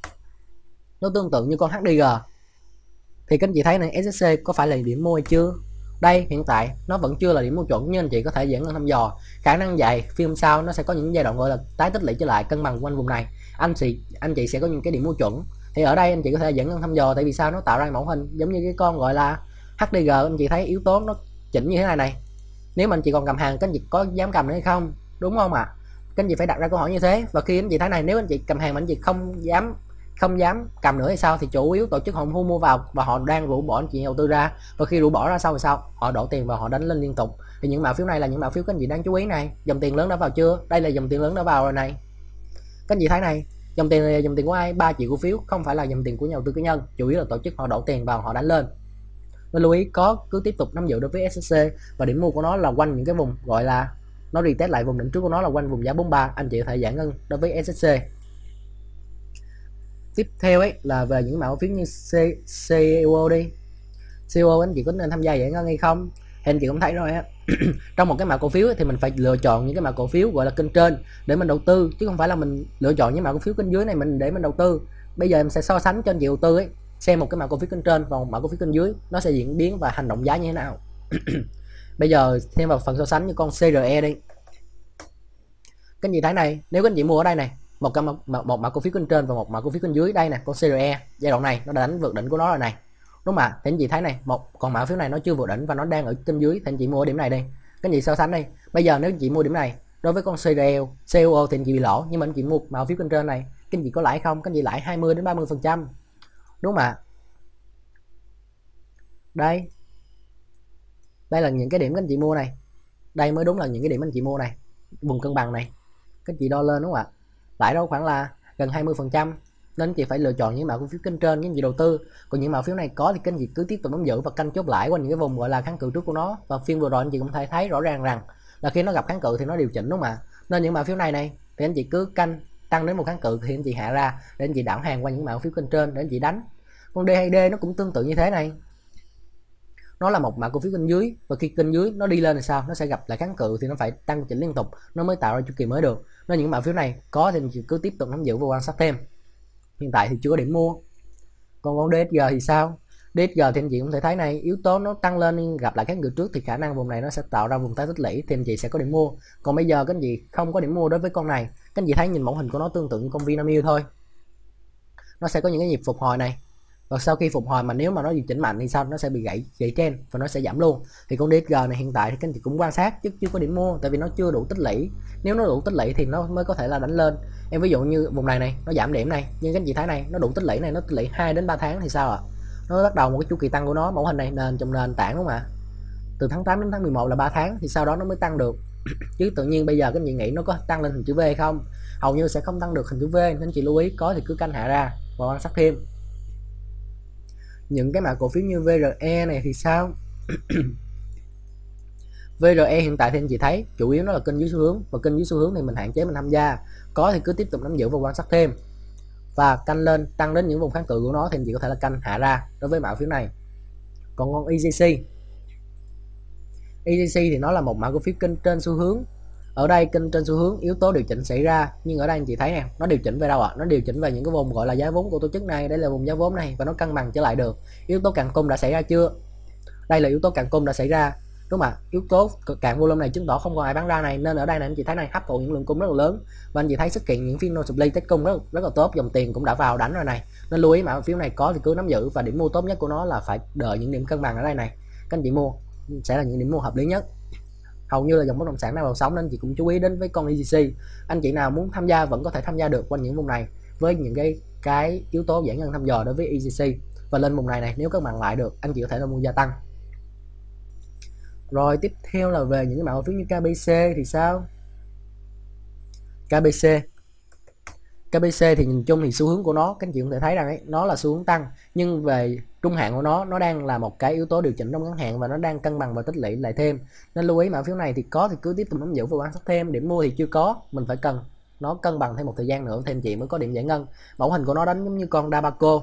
Nó tương tự như con HDG. Thì các anh chị thấy này, SSC có phải là điểm mua hay chưa? Đây, hiện tại nó vẫn chưa là điểm mua chuẩn, nhưng anh chị có thể giải ngân thăm dò. Khả năng dài phim sau nó sẽ có những giai đoạn gọi là tái tích lũy trở lại, cân bằng quanh vùng này. Anh chị sẽ có những cái điểm mua chuẩn. Thì ở đây anh chị có thể giải ngân thăm dò, tại vì sao? Nó tạo ra mẫu hình giống như cái con gọi là HDG. Anh chị thấy yếu tố nó chỉnh như thế này này. Nếu mà anh chị còn cầm hàng, các anh chị có dám cầm nữa hay không? Đúng không ạ? Các anh chị phải đặt ra câu hỏi như thế. Và khi anh chị thấy này, nếu anh chị cầm hàng mà anh chị không dám cầm nữa hay sao, thì chủ yếu tổ chức họ mua vào và họ đang rũ bỏ anh chị đầu tư ra, và khi rũ bỏ ra sau thì sao? Họ đổ tiền và họ đánh lên liên tục. Thì những mã phiếu này là những mã phiếu các anh chị đáng chú ý này. Dòng tiền lớn đã vào chưa? Đây là dòng tiền lớn đã vào rồi này. Các anh chị thấy này, dòng tiền này là dòng tiền của ai? 3 triệu cổ phiếu, không phải là dòng tiền của nhà đầu tư cá nhân, chủ yếu là tổ chức họ đổ tiền vào, họ đánh lên. Nên lưu ý cứ tiếp tục nắm giữ đối với SSC, và điểm mua của nó là quanh những cái vùng gọi là nó retest lại vùng đỉnh trước của nó là quanh vùng giá 43, anh chị có thể giải ngân đối với SSC. Tiếp theo ấy là về những mã cổ phiếu như CEO đi. CEO anh chị có nên tham gia giải ngân hay không? Thì anh chị cũng thấy rồi á. Trong một cái mã cổ phiếu ấy, thì mình phải lựa chọn những cái mã cổ phiếu gọi là kênh trên để mình đầu tư, chứ không phải là mình lựa chọn những mã cổ phiếu kênh dưới này mình để mình đầu tư. Bây giờ em sẽ so sánh cho anh chị đầu tư ấy, xem một cái mã cổ phiếu kênh trên và một mã cổ phiếu kênh dưới nó sẽ diễn biến và hành động giá như thế nào. Bây giờ thêm vào phần so sánh như con CRE đi. Các anh chị thấy này, nếu các anh chị mua ở đây này, một mã cổ phiếu kênh trên và một mã cổ phiếu kênh dưới, đây nè, con CRE giai đoạn này nó đã đánh vượt đỉnh của nó rồi này. đúng không ạ? Thì anh chị thấy này, còn mã phiếu này nó chưa vượt đỉnh và nó đang ở kênh dưới, thì anh chị mua ở điểm này đi. Các anh chị so sánh đi. Bây giờ nếu anh chị mua điểm này đối với con CRL, COO thì anh chị bị lỗ, nhưng mà anh chị mua mã phiếu kênh trên này, các anh chị có lãi không? Các anh chị lãi 20 đến 30%. Đúng không ạ? Đây. Đây là những cái điểm các anh chị mua này. Đây mới đúng là những cái điểm anh chị mua này. Vùng cân bằng này. Các anh chị đo lên đúng không ạ? Lãi đâu khoảng là gần 20%. Nên chị phải lựa chọn những mã cổ phiếu kênh trên các anh chị đầu tư. Còn những mã phiếu này có thì các anh chị cứ tiếp tục nắm giữ và canh chốt lãi qua những cái vùng gọi là kháng cự trước của nó. Và phiên vừa rồi anh chị cũng thấy rõ ràng rằng là khi nó gặp kháng cự thì nó điều chỉnh đúng không ạ? Nên những mã phiếu này thì anh chị cứ canh tăng đến một kháng cự thì anh chị hạ ra để anh chị đảo hàng qua những mã phiếu kênh trên để anh chị đánh. Con D2D nó cũng tương tự như thế này. Nó là một mã cổ phiếu kênh dưới, và khi kênh dưới nó đi lên thì sao? Nó sẽ gặp lại kháng cự thì nó phải tăng chỉnh liên tục nó mới tạo ra chu kỳ mới được. Nên những mã phiếu này có thì anh chị cứ tiếp tục nắm giữ và quan sát thêm. Hiện tại thì chưa có điểm mua. Còn con DSG thì sao? DSG thì anh chị cũng thể thấy này, yếu tố nó tăng lên gặp lại kháng cự trước thì khả năng vùng này nó sẽ tạo ra vùng tái tích lũy thì anh chị sẽ có điểm mua. Còn bây giờ các anh chị không có điểm mua đối với con này. Các anh chị thấy nhìn mẫu hình của nó tương tự như con Vinamilk thôi. Nó sẽ có những cái nhịp phục hồi này. Và sau khi phục hồi mà nếu mà nó điều chỉnh mạnh thì sao? Nó sẽ bị gãy trend và nó sẽ giảm luôn. Thì con DSG này hiện tại thì các anh chị cũng quan sát chứ chưa có điểm mua, tại vì nó chưa đủ tích lũy. Nếu nó đủ tích lũy thì nó mới có thể là đánh lên. Em ví dụ như vùng này nó giảm điểm này, nhưng các anh chị thấy này, nó đủ tích lũy này, nó tích lũy 2 đến 3 tháng thì sao ạ? Nó mới bắt đầu một cái chu kỳ tăng của nó. Mẫu hình này nền trong nền tảng đúng không ạ? Từ tháng 8 đến tháng 11 là 3 tháng thì sau đó nó mới tăng được. Chứ tự nhiên bây giờ các anh chị nghĩ nó có tăng lên hình chữ V không? Hầu như sẽ không tăng được hình chữ V, nên chị lưu ý có thì cứ canh hạ ra và quan sát thêm. Những cái mã cổ phiếu như VRE này thì sao? VRE hiện tại thì anh chị thấy chủ yếu nó là kênh dưới xu hướng, và kênh dưới xu hướng thì mình hạn chế mình tham gia. Có thì cứ tiếp tục nắm giữ và quan sát thêm, và canh lên tăng đến những vùng kháng cự của nó thì anh chị có thể là canh hạ ra đối với mã phiếu này. Còn con EGC thì nó là một mã cổ phiếu kênh trên xu hướng. Ở đây kênh trên xu hướng yếu tố điều chỉnh xảy ra, nhưng ở đây anh chị thấy nè, nó điều chỉnh về đâu ạ? Nó điều chỉnh về những cái vùng gọi là giá vốn của tổ chức này, đây là vùng giá vốn này, và nó cân bằng trở lại được. Yếu tố cạn cung đã xảy ra chưa? Đây là yếu tố cạn cung đã xảy ra, đúng không ạ? Yếu tố cạn volume này chứng tỏ không còn ai bán ra này, nên ở đây này anh chị thấy này, hấp thụ những lượng cung rất là lớn, và anh chị thấy xuất hiện những phiên no supply test cung rất là tốt, dòng tiền cũng đã vào đánh rồi này. Nên lưu ý mã phiếu này có thì cứ nắm giữ, và điểm mua tốt nhất của nó là phải đợi những điểm cân bằng ở đây này, các anh chị mua sẽ là những điểm mua hợp lý nhất. Hầu như là dòng bất động sản đang vào sóng nên anh chị cũng chú ý đến với con EGC. Anh chị nào muốn tham gia vẫn có thể tham gia được quanh những vùng này với những cái yếu tố giải ngân thăm dò đối với EGC, và lên vùng này nếu các bạn lại được anh chị có thể là mua gia tăng. Rồi tiếp theo là về những cái mã cổ phiếu như KBC thì sao? KBC thì nhìn chung thì xu hướng của nó các anh chị cũng thể thấy rằng ấy, nó là xu hướng tăng, nhưng về trung hạn của nó đang là một cái yếu tố điều chỉnh trong ngắn hạn và nó đang cân bằng và tích lũy lại thêm. Nên lưu ý mã phiếu này thì có thì cứ tiếp tục nắm giữ và quan sát thêm. Điểm mua thì chưa có, mình phải cần nó cân bằng thêm một thời gian nữa thì anh chị mới có điểm giải ngân. Mẫu hình của nó đánh giống như con Dabaco.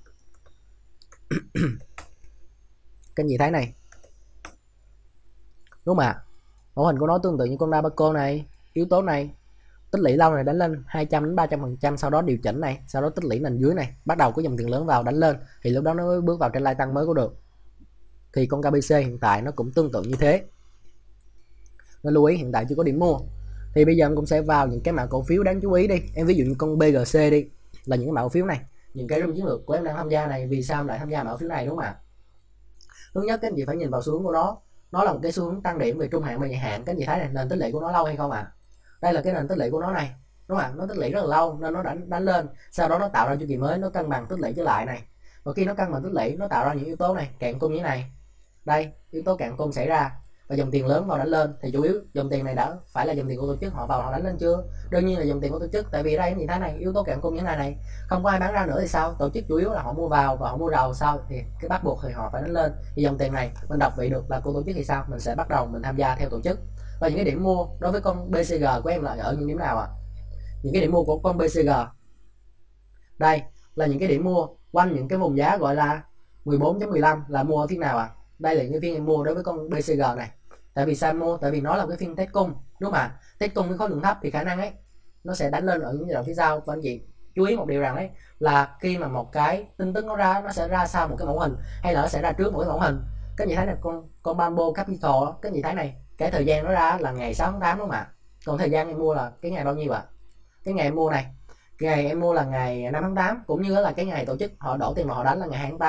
Các anh chị thấy này, đúng không ạ? Mẫu hình của nó tương tự như con Dabaco này, yếu tố này tích lũy lâu này đánh lên 200 đến 300%, sau đó điều chỉnh này, sau đó tích lũy nền dưới này, bắt đầu có dòng tiền lớn vào đánh lên thì lúc đó nó mới bước vào trên lai tăng mới có được. Thì con KBC hiện tại nó cũng tương tự như thế, nên lưu ý hiện tại chưa có điểm mua. Thì bây giờ em cũng sẽ vào những cái mã cổ phiếu đáng chú ý đi. Em ví dụ như con BGC đi, là những cái mã cổ phiếu này, những cái room chiến lược của em đang tham gia này. Vì sao em lại tham gia mã cổ phiếu này, đúng không ạ? Thứ nhất các anh chị phải nhìn vào xu hướng của nó là một cái xu hướng tăng điểm về trung hạn và dài hạn. Các anh chị thấy này, nền tích lũy của nó lâu hay không ạ? Đây là cái nền tích lũy của nó này, đúng không ạ? Nó tích lũy rất là lâu nên nó đánh lên, sau đó nó tạo ra chu kỳ mới, nó cân bằng tích lũy trở lại này. Và khi nó cân bằng tích lũy, nó tạo ra những yếu tố này, cạn cung như thế này. Đây, yếu tố cạn cung xảy ra và dòng tiền lớn vào đánh lên, thì chủ yếu dòng tiền này đã phải là dòng tiền của tổ chức, họ vào họ đánh lên chưa? Đương nhiên là dòng tiền của tổ chức, tại vì đây như thế này, yếu tố cạn cung như thế này không có ai bán ra nữa thì sao? Tổ chức chủ yếu là họ mua vào và họ mua đầu sau thì cái bắt buộc thì họ phải đánh lên. Thì dòng tiền này mình đọc vị được là của tổ chức thì sao? Mình sẽ bắt đầu mình tham gia theo tổ chức. Và những cái điểm mua đối với con BCG của em là ở những điểm nào ạ? Những cái điểm mua của con BCG đây là những cái điểm mua quanh những cái vùng giá gọi là 14.15 là mua ở phiên nào ạ? Đây là những phiên em mua đối với con BCG này. Tại vì sao mua? Tại vì nó là cái phiên test cung, đúng không ạ? Test cung với khối lượng thấp thì khả năng ấy nó sẽ đánh lên ở những giai đoạn phía sau. Và anh chị chú ý một điều rằng ấy là khi mà một cái tin tức nó ra, nó sẽ ra sau một cái mẫu hình hay là nó sẽ ra trước một cái mẫu hình. Các anh chị thấy là con Bamboo Capital, các anh chị thấy này, cái thời gian nó ra là ngày 6 tháng 8 đúng không ạ? Còn thời gian em mua là cái ngày bao nhiêu ạ? Cái ngày em mua này, cái ngày em mua là ngày 5 tháng 8, cũng như là cái ngày tổ chức họ đổ tiền vào họ đánh là ngày 2 tháng 8.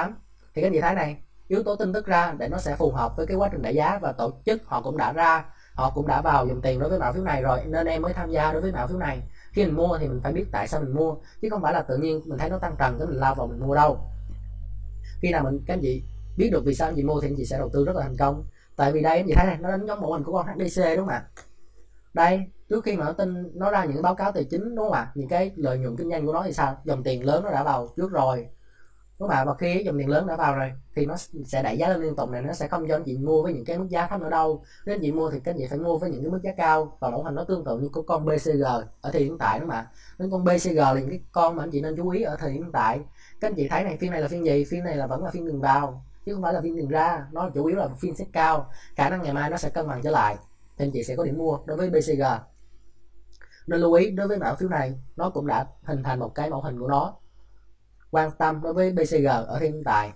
thì các anh chị thấy này, yếu tố tin tức ra để nó sẽ phù hợp với cái quá trình đẩy giá, và tổ chức họ cũng đã vào dòng tiền đối với mã phiếu này rồi, nên em mới tham gia đối với mã phiếu này. Khi mình mua thì mình phải biết tại sao mình mua, chứ không phải là tự nhiên mình thấy nó tăng trần cái mình lao vào mình mua đâu. Khi nào các anh chị biết được vì sao anh chị mua thì anh chị sẽ đầu tư rất là thành công. Tại vì đây anh chị thấy này, nó đánh giống mẫu hình của con HDC đúng không ạ? Đây, trước khi mà nó ra những cái báo cáo tài chính đúng không ạ, những cái lợi nhuận kinh doanh của nó thì sao, dòng tiền lớn nó đã vào trước rồi đúng không ạ, và khi dòng tiền lớn đã vào rồi thì nó sẽ đẩy giá lên liên tục này, nó sẽ không cho anh chị mua với những cái mức giá thấp nữa đâu. Nếu anh chị mua thì các anh chị phải mua với những cái mức giá cao, và mẫu hình nó tương tự như của con BCG ở thời hiện tại đúng không ạ. Nên con BCG là những cái con mà anh chị nên chú ý ở thời hiện tại. Các anh chị thấy này, phiên này là phiên gì, phiên này vẫn là phiên đường vào chứ không phải là phiên đường ra, nó chủ yếu là phiên set cao, khả năng ngày mai nó sẽ cân bằng trở lại thì anh chị sẽ có điểm mua đối với BCG. Nên lưu ý đối với mã phiếu này, nó cũng đã hình thành một cái mẫu hình của nó. Quan tâm đối với BCG ở hiện tại.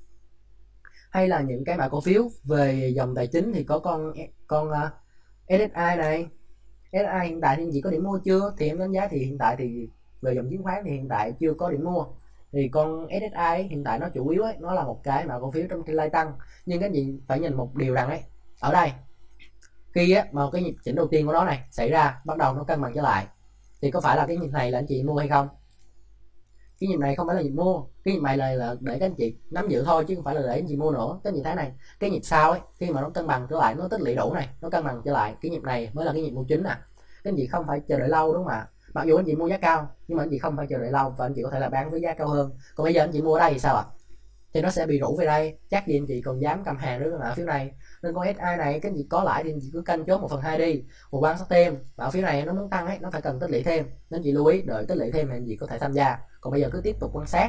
Hay là những cái mã cổ phiếu về dòng tài chính thì có con SSI này. SSI hiện tại thì anh chị có điểm mua chưa? Thì em đánh giá thì hiện tại thì về dòng chứng khoán thì hiện tại chưa có điểm mua. Thì con SSI hiện tại nó chủ yếu ấy, nó là một cái mã cổ phiếu trong tương lai tăng, nhưng các anh chị phải nhìn một điều rằng ấy, ở đây khi mà cái nhịp chỉnh đầu tiên của nó này xảy ra, bắt đầu nó cân bằng trở lại, thì có phải là cái nhịp này là anh chị mua hay không? Cái nhịp này không phải là nhịp mua, cái nhịp này là để các anh chị nắm giữ thôi, chứ không phải là để anh chị mua nữa. Các anh chị thấy này, cái nhịp sau ấy, khi mà nó cân bằng trở lại, nó tích lũy đủ này, nó cân bằng trở lại, cái nhịp này mới là cái nhịp mua chính nè. Các anh chị không phải chờ đợi lâu đúng không ạ? Mặc dù anh chị mua giá cao nhưng mà anh chị không phải chờ đợi lâu, và anh chị có thể là bán với giá cao hơn. Còn bây giờ anh chị mua ở đây thì sao ạ? Thì nó sẽ bị rủ về đây, chắc gì anh chị còn dám cầm hàng đối với mã phiếu này. Nên con SI này các anh chị có lãi thì anh chị cứ canh chốt 1/2 đi, một quan sát thêm. Mã phiếu này nó muốn tăng ấy, nó phải cần tích lũy thêm, nên chị lưu ý đợi tích lũy thêm thì anh chị có thể tham gia. Còn bây giờ cứ tiếp tục quan sát.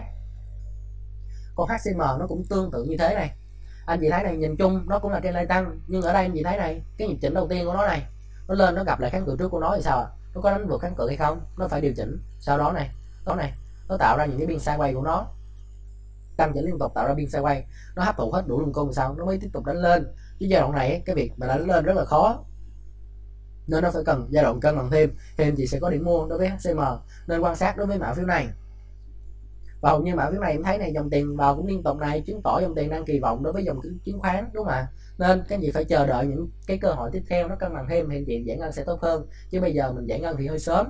Con HCM nó cũng tương tự như thế này, anh chị thấy này, nhìn chung nó cũng là trên lay tăng, nhưng ở đây anh chị thấy này, cái nhịp chỉnh đầu tiên của nó này, nó lên nó gặp lại kháng cự trước của nó thì sao ạ? Nó có đánh vượt kháng cự hay không? Nó phải điều chỉnh. Sau đó này, nó tạo ra những cái biên sideways của nó, tăng chỉnh liên tục tạo ra biên sideways, nó hấp thụ hết đủ luồng cung, sao nó mới tiếp tục đánh lên. Chứ giai đoạn này cái việc mà đánh lên rất là khó, nên nó phải cần giai đoạn cân bằng thêm thì anh chị sẽ có điểm mua đối với HCM. Nên quan sát đối với mã phiếu này. Và hầu như mã phiếu này em thấy này, dòng tiền vào cũng liên tục này, chứng tỏ dòng tiền đang kỳ vọng đối với dòng chứng khoán đúng không ạ? Nên các anh chị phải chờ đợi những cái cơ hội tiếp theo nó cân bằng thêm thì anh chị giải ngân sẽ tốt hơn, chứ bây giờ mình giải ngân thì hơi sớm.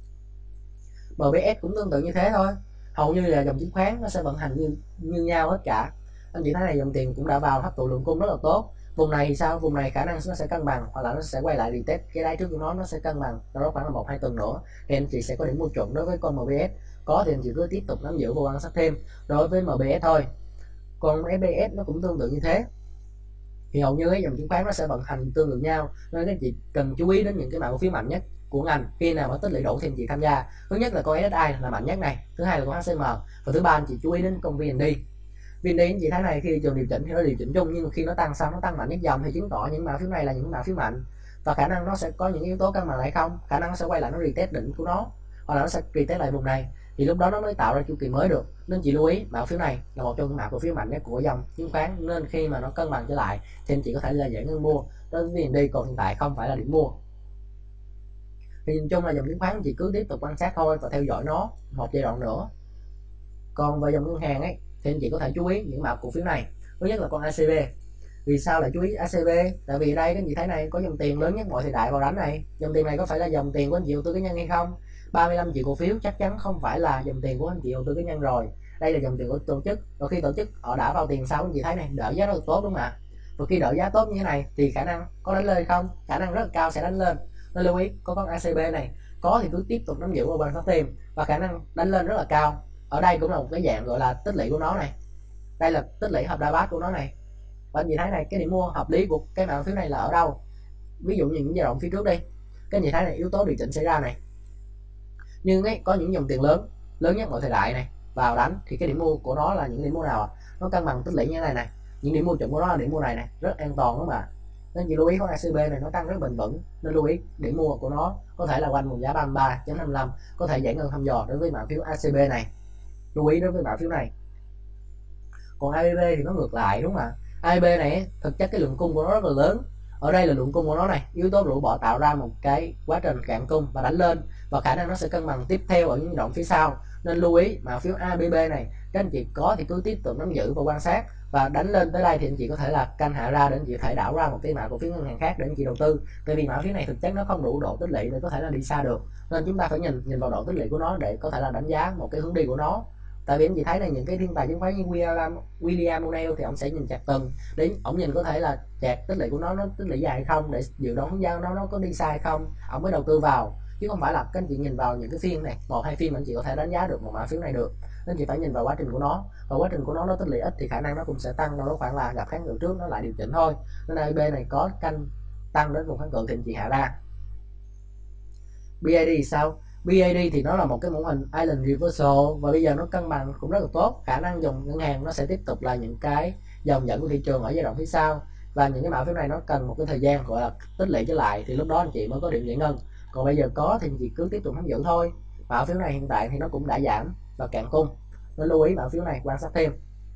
MBS cũng tương tự như thế thôi, hầu như là dòng chứng khoán nó sẽ vận hành như nhau hết cả. Anh chị thấy này, dòng tiền cũng đã vào hấp thụ lượng cung rất là tốt. Vùng này thì sao? Vùng này khả năng nó sẽ cân bằng, hoặc là nó sẽ quay lại retest cái đáy trước của nó sẽ cân bằng đó khoảng là 1-2 tuần nữa thì anh chị sẽ có điểm mua chuẩn đối với con MBS. Có thì anh chị cứ tiếp tục nắm giữ và quan sát thêm đối với MBS thôi. Còn SBS nó cũng tương tự như thế, thì hầu như cái dòng chứng khoán nó sẽ vận hành tương tự nhau, nên các anh chị cần chú ý đến những cái mã cổ phiếu mạnh nhất của ngành. Khi nào mà tích lũy đủ thì anh chị tham gia. Thứ nhất là con SSI là mạnh nhất này, thứ hai là con HCM, và thứ ba anh chị chú ý đến con VND. VND anh chị thấy này, khi trường điều chỉnh thì nó điều chỉnh chung, nhưng khi nó tăng xong nó tăng mạnh nhất dòng thì chứng tỏ những mã phiếu này là những mã phiếu mạnh, và khả năng nó sẽ có những yếu tố cân bằng lại không, khả năng nó sẽ quay lại nó retest đỉnh của nó, hoặc là nó sẽ retest lại vùng này, thì lúc đó nó mới tạo ra chu kỳ mới được. Nên chị lưu ý mã phiếu này là một trong những mã cổ phiếu mạnh nhất của dòng chứng khoán, nên khi mà nó cân bằng trở lại thì anh chị có thể là giải ngân mua đối với VND, còn hiện tại không phải là điểm mua. Thì nhìn chung là dòng chứng khoán anh chị cứ tiếp tục quan sát thôi và theo dõi nó một giai đoạn nữa. Còn về dòng ngân hàng ấy thì anh chị có thể chú ý những mã cổ phiếu này. Thứ nhất là con ACB. Vì sao lại chú ý ACB? Tại vì đây các anh chị thấy này, có dòng tiền lớn nhất mọi thời đại vào đánh này. Dòng tiền này có phải là dòng tiền của anh chị đầu tư cá nhân hay không? 35 triệu cổ phiếu chắc chắn không phải là dòng tiền của anh chị đầu tư cá nhân rồi. Đây là dòng tiền của tổ chức. Và khi tổ chức họ đã vào tiền sau, anh chị thấy này, đỡ giá rất là tốt đúng không ạ? Và khi đỡ giá tốt như thế này thì khả năng có đánh lên không? Khả năng rất là cao sẽ đánh lên. Nên lưu ý có con ACB này, có thì cứ tiếp tục nắm giữ và quan sát thêm, và khả năng đánh lên rất là cao. Ở đây cũng là một cái dạng gọi là tích lũy của nó này. Đây là tích lũy hợp đa bát của nó này. Và anh chị thấy này, cái điểm mua hợp lý của cái mã phiếu này là ở đâu? Ví dụ như những giai đoạn phía trước đi, các anh chị thấy này, yếu tố điều chỉnh xảy ra này, nhưng ấy có những dòng tiền lớn nhất mọi thời đại này vào đánh, thì cái điểm mua của nó là những điểm mua nào ạ? Nó cân bằng tích lũy như thế này này, những điểm mua chuẩn của nó là điểm mua này này, rất an toàn đúng không ạ? Nên chị lưu ý con ACB này nó tăng rất bền vững, nên lưu ý điểm mua của nó có thể là quanh vùng giá 33.55, có thể giải ngân thăm dò đối với mã phiếu ACB này. Lưu ý đối với mã phiếu này. Còn ABB thì nó ngược lại đúng không ạ? ABB này thực chất cái lượng cung của nó rất là lớn. Ở đây là lượng cung của nó này, yếu tố rũ bỏ tạo ra một cái quá trình cạn cung và đánh lên, và khả năng nó sẽ cân bằng tiếp theo ở những đoạn phía sau. Nên lưu ý mã phiếu ABB này các anh chị có thì cứ tiếp tục nắm giữ và quan sát, và đánh lên tới đây thì anh chị có thể là canh hạ ra để anh chị có thể đảo ra một cái mã cổ phiếu ngân hàng khác để anh chị đầu tư. Tại vì mã phiếu này thực chất nó không đủ độ tích lũy để có thể là đi xa được, nên chúng ta phải nhìn vào độ tích lũy của nó để có thể là đánh giá một cái hướng đi của nó. Tại vì anh chị thấy này, những cái thiên tài chứng khoán như William O'Neill thì ông sẽ nhìn chặt tuần để ông nhìn có thể là chặt tích lũy của nó tích lũy dài hay không, để dự đoán hướng dẫn nó có đi xa hay không, ông mới đầu tư vào, chứ không phải là các anh chị nhìn vào những cái phiên này, 1-2 phiên anh chị có thể đánh giá được một mã phiếu này được. Nên chị phải nhìn vào quá trình của nó, và quá trình của nó tích lũy ít thì khả năng nó cũng sẽ tăng, đâu đó khoảng là gặp kháng cự trước nó lại điều chỉnh thôi. Nên AIB này có canh tăng đến vùng kháng cự thì anh chị hạ ra. BID sao? BID thì nó là một cái mẫu hình Island Reversal, và bây giờ nó cân bằng cũng rất là tốt, khả năng dòng ngân hàng nó sẽ tiếp tục là những cái dòng dẫn của thị trường ở giai đoạn phía sau, và những cái mã phiếu này nó cần một cái thời gian gọi là tích lũy trở lại thì lúc đó anh chị mới có điểm giải ngân. Còn bây giờ có thì anh chị cứ tiếp tục nắm giữ thôi. Mã phiếu này hiện tại thì nó cũng đã giảm và cạn cung, nên lưu ý mã phiếu này quan sát thêm.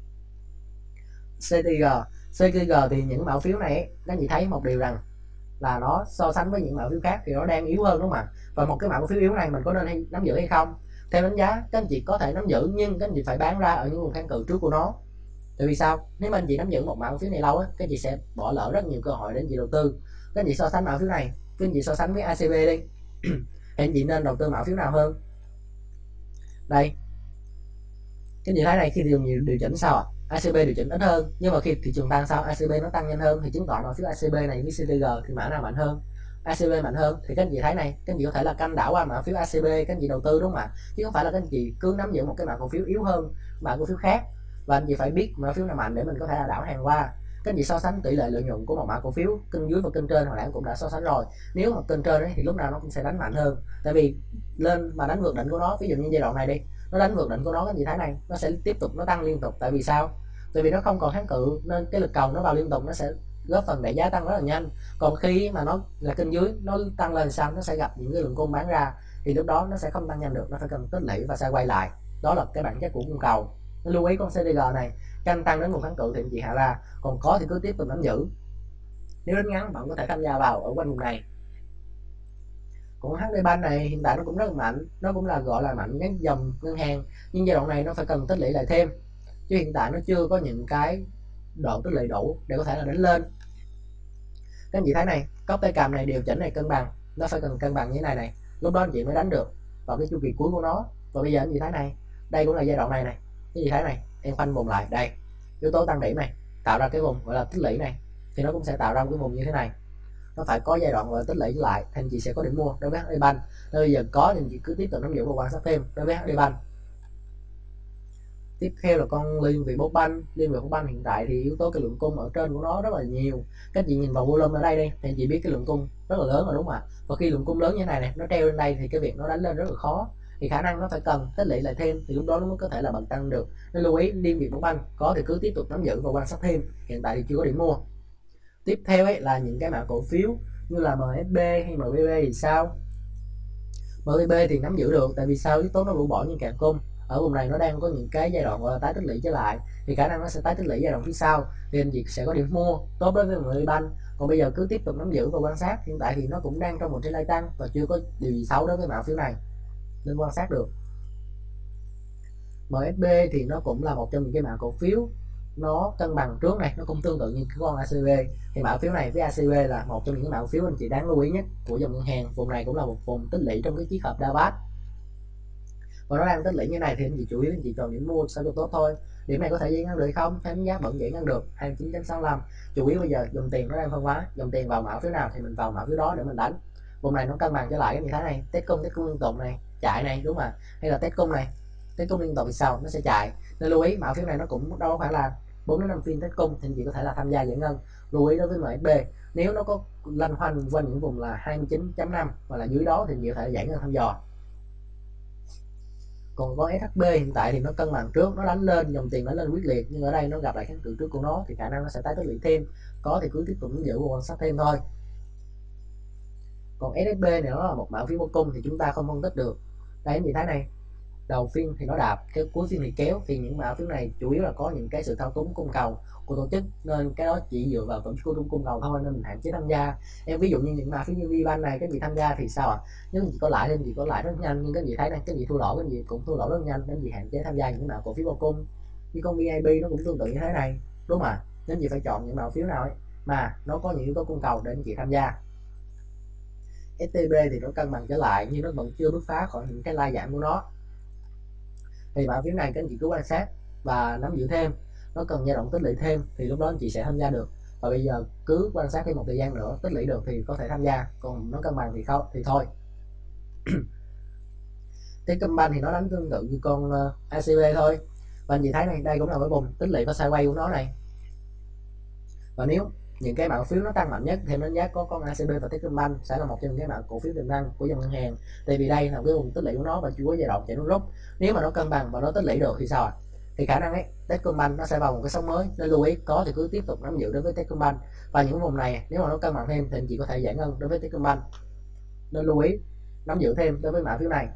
CTG thì những mã phiếu này các anh chị thấy một điều rằng là nó so sánh với những mã phiếu khác thì nó đang yếu hơn, đúng không ạ? Và một cái mã cổ phiếu yếu này mình có nên nắm giữ hay không? Theo đánh giá các anh chị có thể nắm giữ, nhưng các anh chị phải bán ra ở những vùng kháng cự trước của nó. Tại vì sao? Nếu mà anh chị nắm giữ một mã cổ phiếu này lâu á, các anh chị sẽ bỏ lỡ rất nhiều cơ hội để anh chị đầu tư. Các anh chị so sánh mã phiếu này, các anh chị so sánh với ACB đi thì anh chị nên đầu tư mã phiếu nào hơn? Đây, các anh chị thấy này, khi thị trường điều chỉnh sao ạ? ACB điều chỉnh ít hơn, nhưng mà khi thị trường tăng sao? ACB nó tăng nhanh hơn, thì chứng tỏ mã phiếu ACB này với CTG thì mã nào mạnh hơn? ACB mạnh hơn. Thì các anh chị thấy này, các anh chị có thể là canh đảo qua mã phiếu ACB các anh chị đầu tư, đúng không ạ? Chứ không phải là các anh chị cứ nắm giữ một cái mã cổ phiếu yếu hơn mã cổ phiếu khác, và anh chị phải biết mã phiếu nào mạnh để mình có thể là đảo hàng qua. Các anh chị so sánh tỷ lệ lợi nhuận của một mã cổ phiếu kênh dưới và kênh trên, hồi nãy cũng đã so sánh rồi. Nếu mà kênh trên ấy, thì lúc nào nó cũng sẽ đánh mạnh hơn, tại vì lên mà đánh vượt đỉnh của nó, ví dụ như giai đoạn này đi, nó đánh vượt đỉnh của nó, các anh chị thấy này, nó sẽ tiếp tục nó tăng liên tục. Tại vì sao? Tại vì nó không còn kháng cự, nên cái lực cầu nó vào liên tục, nó sẽ góp phần đẩy giá tăng rất là nhanh. Còn khi mà nó là kênh dưới, nó tăng lên sao, nó sẽ gặp những cái lượng cung bán ra, thì lúc đó nó sẽ không tăng nhanh được, nó phải cần tích lũy và sẽ quay lại. Đó là cái bản chất của cung cầu. Nên lưu ý con CTG này, canh tăng đến vùng kháng cự thì anh chị hạ ra, còn có thì cứ tiếp tục nắm giữ. Nếu đến ngắn bạn có thể tham gia vào ở quanh vùng này. Còn HD Bank này hiện tại nó cũng rất là mạnh, nó cũng là gọi là mạnh nhất dòng ngân hàng, nhưng giai đoạn này nó phải cần tích lũy lại thêm, chứ hiện tại nó chưa có những cái độ tích lũy đủ để có thể là đánh lên. Các anh chị thấy này, cốc tay cầm này điều chỉnh này cân bằng, nó phải cần cân bằng như thế này này, lúc đó anh chị mới đánh được vào cái chu kỳ cuối của nó. Và bây giờ anh chị thấy này, đây cũng là giai đoạn này này, cái gì thấy này, em khoanh vùng lại đây, yếu tố tăng điểm này tạo ra cái vùng gọi là tích lũy này, thì nó cũng sẽ tạo ra một cái vùng như thế này, nó phải có giai đoạn gọi là tích lũy lại thì anh chị sẽ có điểm mua đối với HD Bank. Nên bây giờ có thì anh chị cứ tiếp tục nắm giữ và quan sát thêm đối với HD Bank. Tiếp theo là con Liên Việt Bank. Liên Việt Bank hiện tại thì yếu tố cái lượng cung ở trên của nó rất là nhiều. Các chị nhìn vào volume ở đây đi thì anh chị biết cái lượng cung rất là lớn rồi, đúng không ạ? Và khi lượng cung lớn như thế này này, nó treo lên đây thì cái việc nó đánh lên rất là khó, thì khả năng nó phải cần tích lũy lại thêm thì lúc đó nó mới có thể là bật tăng được. Nên lưu ý Liên Việt Bank có thì cứ tiếp tục nắm giữ và quan sát thêm, hiện tại thì chưa có điểm mua. Tiếp theo ấy là những cái mã cổ phiếu như là MSB hay MBB thì sao? MBB thì nắm giữ được, tại vì sao? Yếu tố nó rũ bỏ những cạn cung ở vùng này, nó đang có những cái giai đoạn gọi là tái tích lũy trở lại, thì khả năng nó sẽ tái tích lũy giai đoạn phía sau, thì anh chị sẽ có điểm mua tốt đối với MBB Bank. Còn bây giờ cứ tiếp tục nắm giữ và quan sát, hiện tại thì nó cũng đang trong một trend tăng và chưa có điều gì xấu đối với mã phiếu này, nên quan sát được. MSB thì nó cũng là một trong những cái mã cổ phiếu nó cân bằng trước này, nó cũng tương tự như cái con ACB, thì mã phiếu này với ACB là một trong những mã phiếu anh chị đáng lưu ý nhất của dòng ngân hàng. Vùng này cũng là một vùng tích lũy trong cái chiếc hộp DABAT, và nó đang tích lũy như này thì anh chị chủ yếu anh chị chọn điểm mua sao cho tốt thôi. Điểm này có thể giải ngân được hay không? Theo đánh giá vẫn giải ngân được 29.65. Chủ yếu bây giờ dòng tiền nó đang phân hóa, dòng tiền vào mã phiếu nào thì mình vào mã phiếu đó để mình đánh. Vùng này nó cân bằng trở lại, cái như thế này, test cung liên tục này, chạy này, đúng không ạ? Hay là test cung này, test cung liên tục thì sao? Nó sẽ chạy. Nên lưu ý mã phiếu này nó cũng đâu phải là 4 đến 5 phiên test cung thì anh chị có thể là tham gia giải ngân. Lưu ý đối với MSB, nếu nó có lanh quanh quanh những vùng là 29.5 hoặc là dưới đó thì anh chị có thể giải ngân thăm dò. Còn con SHB hiện tại thì nó cân bằng trước, nó đánh lên, dòng tiền đánh lên quyết liệt, nhưng ở đây nó gặp lại kháng cự trước của nó thì khả năng nó sẽ tái tích lũy thêm, có thì cứ tiếp tục nắm giữ và quan sát thêm thôi. Còn SHB này nó là một mã phiếu vô cung thì chúng ta không phân tích được. Đây anh chị thấy này, đầu phiên thì nó đạp, cái cuối phiên thì kéo, thì những mã phiếu này chủ yếu là có những cái sự thao túng cung cầu của tổ chức, nên cái đó chỉ dựa vào tổ chức cung cầu thôi, nên mình hạn chế tham gia. Em ví dụ như những mã phiếu như VBank này, cái gì tham gia thì sao ạ? Nếu gì có lãi thì gì có lãi rất nhanh, nhưng cái gì thấy đây, cái gì thua lỗ cái gì cũng thua lỗ rất nhanh, nên gì hạn chế tham gia những mã cổ phiếu bao cung. Như con VIP nó cũng tương tự như thế này, đúng không ạ? Nên chị phải chọn những mã phiếu nào ấy mà nó có những yếu tố cung cầu để anh chị tham gia. STB thì nó cân bằng trở lại nhưng nó vẫn chưa bứt phá khỏi những cái lai giảm của nó, thì mã phiếu này các anh chị cứ quan sát và nắm giữ thêm, nó cần giai đoạn tích lũy thêm thì lúc đó anh chị sẽ tham gia được. Và bây giờ cứ quan sát thêm một thời gian nữa, tích lũy được thì có thể tham gia, còn nó cân bằng thì không thì thôi. Techcombank thì nó đánh tương tự như con ACB thôi, và anh chị thấy này, đây cũng là cái vùng tích lũy và sideways của nó này. Và nếu những cái mã phiếu nó tăng mạnh nhất thì đánh giá có con ACB và Techcombank sẽ là một trong những cái mã cổ phiếu tiềm năng của dòng ngân hàng, tại vì đây là cái vùng tích lũy của nó và chưa có giai đoạn chạy nó rút. Nếu mà nó cân bằng và nó tích lũy được thì sao ạ? Thì khả năng ấy Techcombank nó sẽ vào một cái sóng mới, nên lưu ý có thì cứ tiếp tục nắm giữ đối với Techcombank. Và những vùng này nếu mà nó cân bằng thêm thì anh chị có thể giải ngân đối với Techcombank, nên lưu ý nắm giữ thêm đối với mã phiếu này.